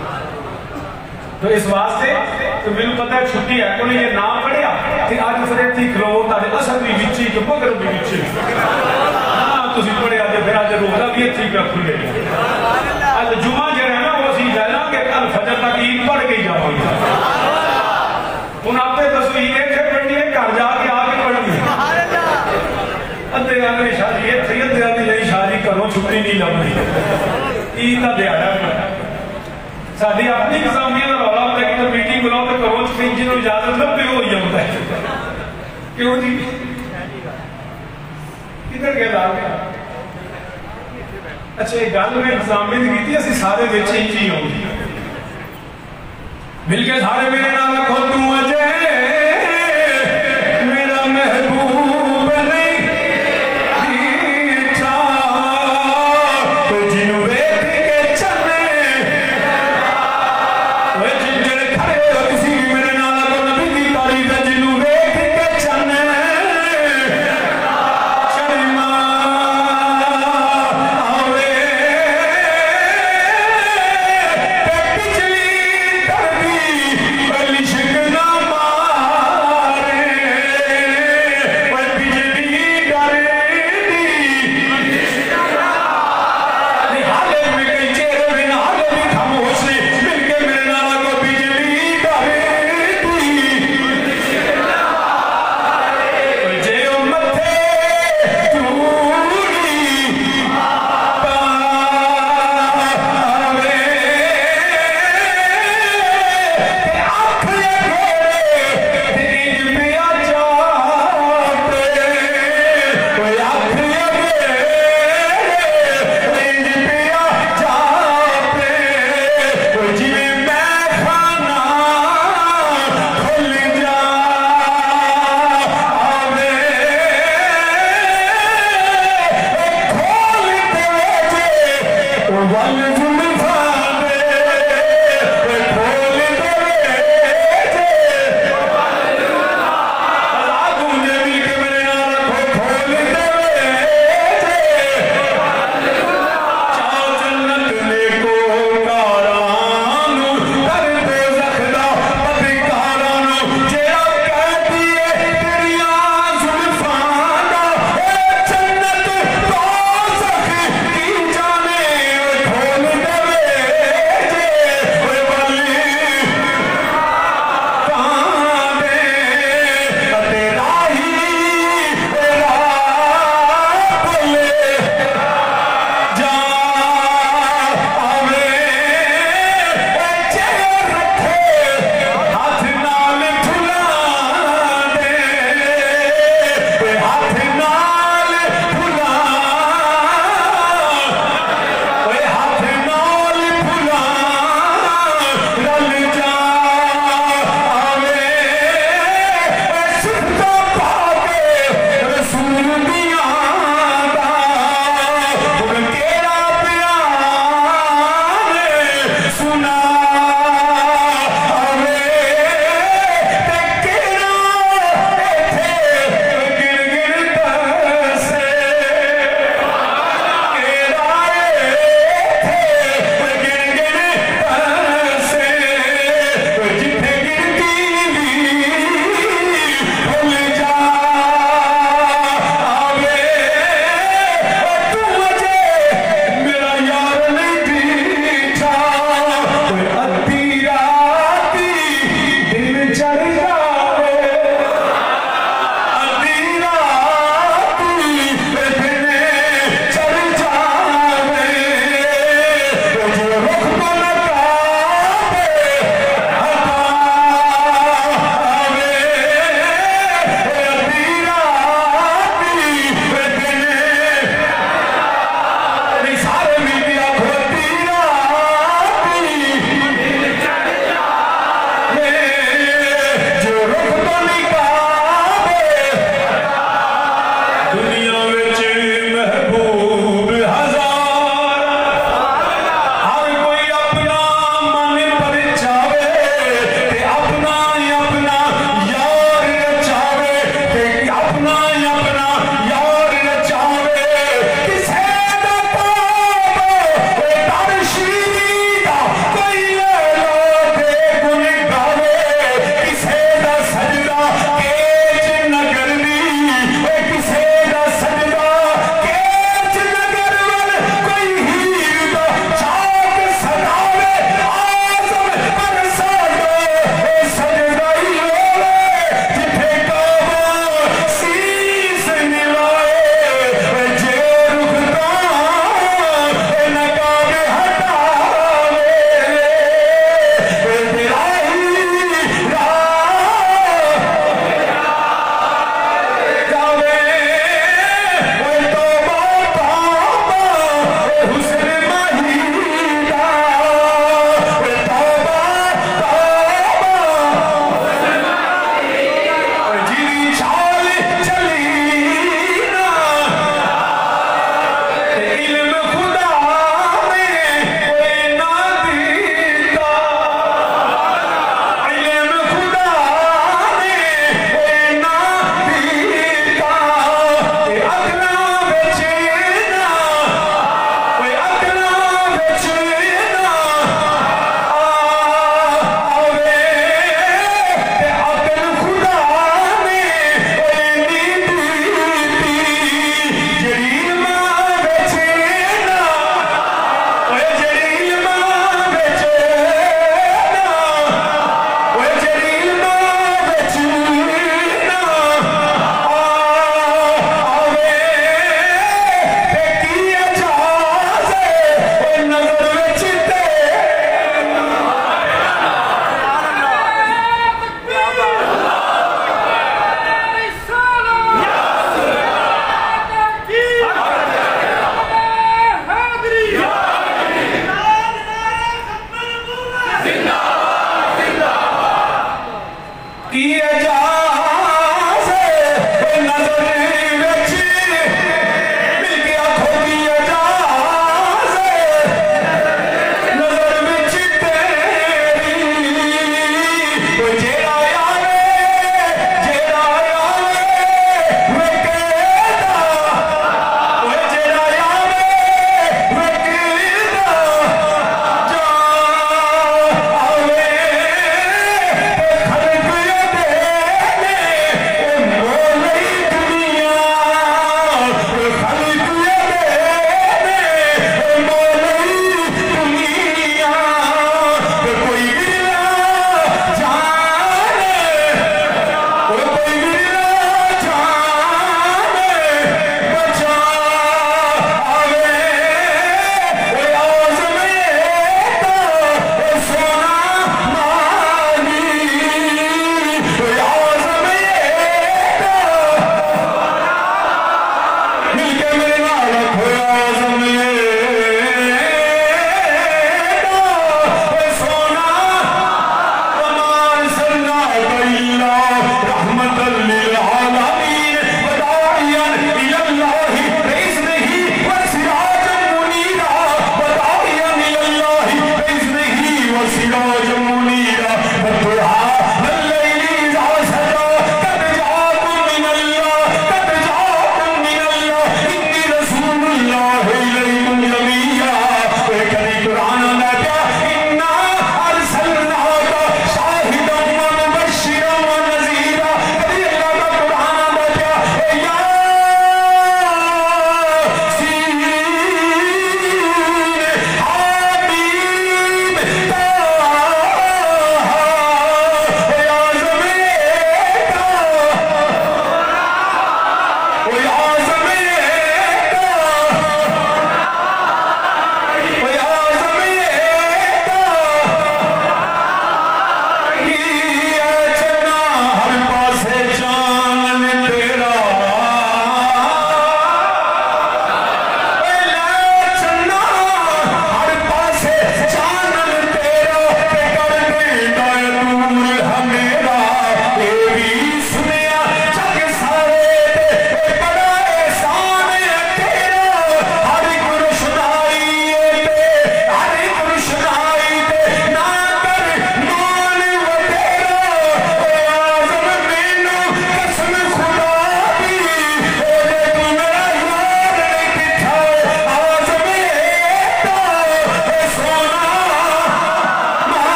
تو اس واسطے تو میں نے پتہ ہے چھٹی ہے کوئی یہ نام پڑھیا کہ آج فرے تھی کھلو تاڑے اثر بھی بچی کہ مگر بھی بچی ہاں تسی پڑھیا جے پھر آج روزہ بھی اتھی پہ کھلے آج جمعہ جو ہے نا وہ سی جائنا کہ کل فجر تک عید پڑھ گئی جاؤ گی ان آپ نے دسو عید ایک پڑھنی ہے گھر جا کے آ کے پڑھنی ہے ادھے آنے شادی ہے تھی ادھے آنے لئی شادی کرو چھٹی نہیں لگنی عید کا دیہڑا ہے ساری اپنی کسامیاں کا رولا ہوتا ہے کہ میٹنگ بلاؤ تو کرو چھٹی جنہوں اجازت لب پہ ہو ہی ہوتا ہے کیوں جی کدھر گیا لا گیا اچھا ایک گل میں حضامت کی تھی اسی سارے بچے ہی ہی ہوں مل کے سارے میرے نام رکھو تو اجے میرا محبوب نہیں دیچا تو جنو ویکھ کے چلے وہ جنجر کھڑے ہو کسی میرے نام رکھو نبی دی تعریف ہے جنو ویکھ کے چلے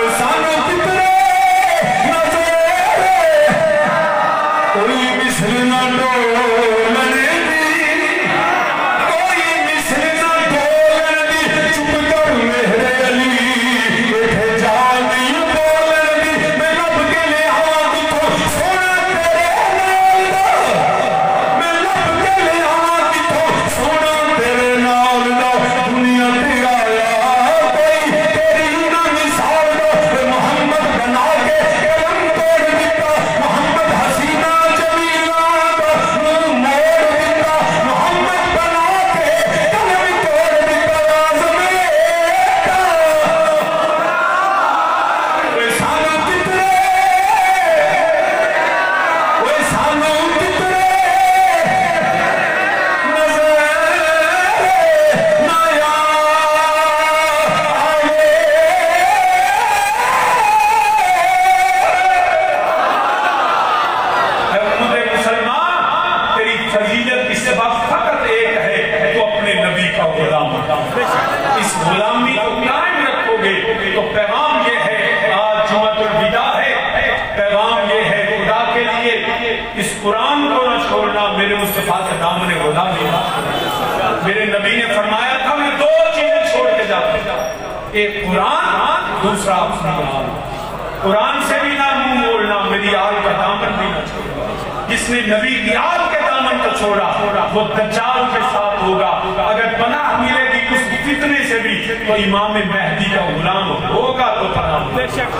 میرے نبی نے فرمایا تھا میں دو چیزیں چھوڑ کے جاتا ہوں، ایک قرآن، دوسرا اپنی آل۔ قرآن سے بھی نہ منہ موڑنا، میری آل کا دامن بھی نہ چھوڑنا۔ جس نے نبی کی آل کے دامن کو چھوڑا وہ دجال کے ساتھ ہوگا۔ اگر پناہ ملے گی اس فتنے سے بھی تو امام مہدی کا غلام ہوگا تو پناہ بے شک۔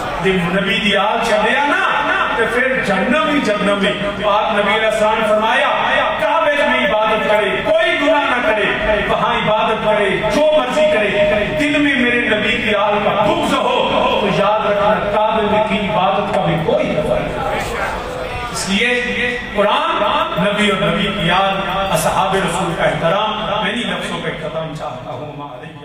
جب نبی کی آل چلیا نا تو پھر جہنم ہی جہنم ہی۔ پاک نبی علیہ السلام نے فرمایا کعبے میں عبادت کرے، کوئی گناہ نہ کرے، وہاں عبادت کرے، جو مرضی کرے، دل میں میرے نبی کی آل کا بغض ہو تو یاد رکھنا کعبے میں کی عبادت کا بھی کوئی نفع نہیں۔ اس لیے قرآن، نبی اور نبی کی آل، اصحاب رسول کا احترام، میں نہیں نفسوں پہ ختم چاہتا ہوں۔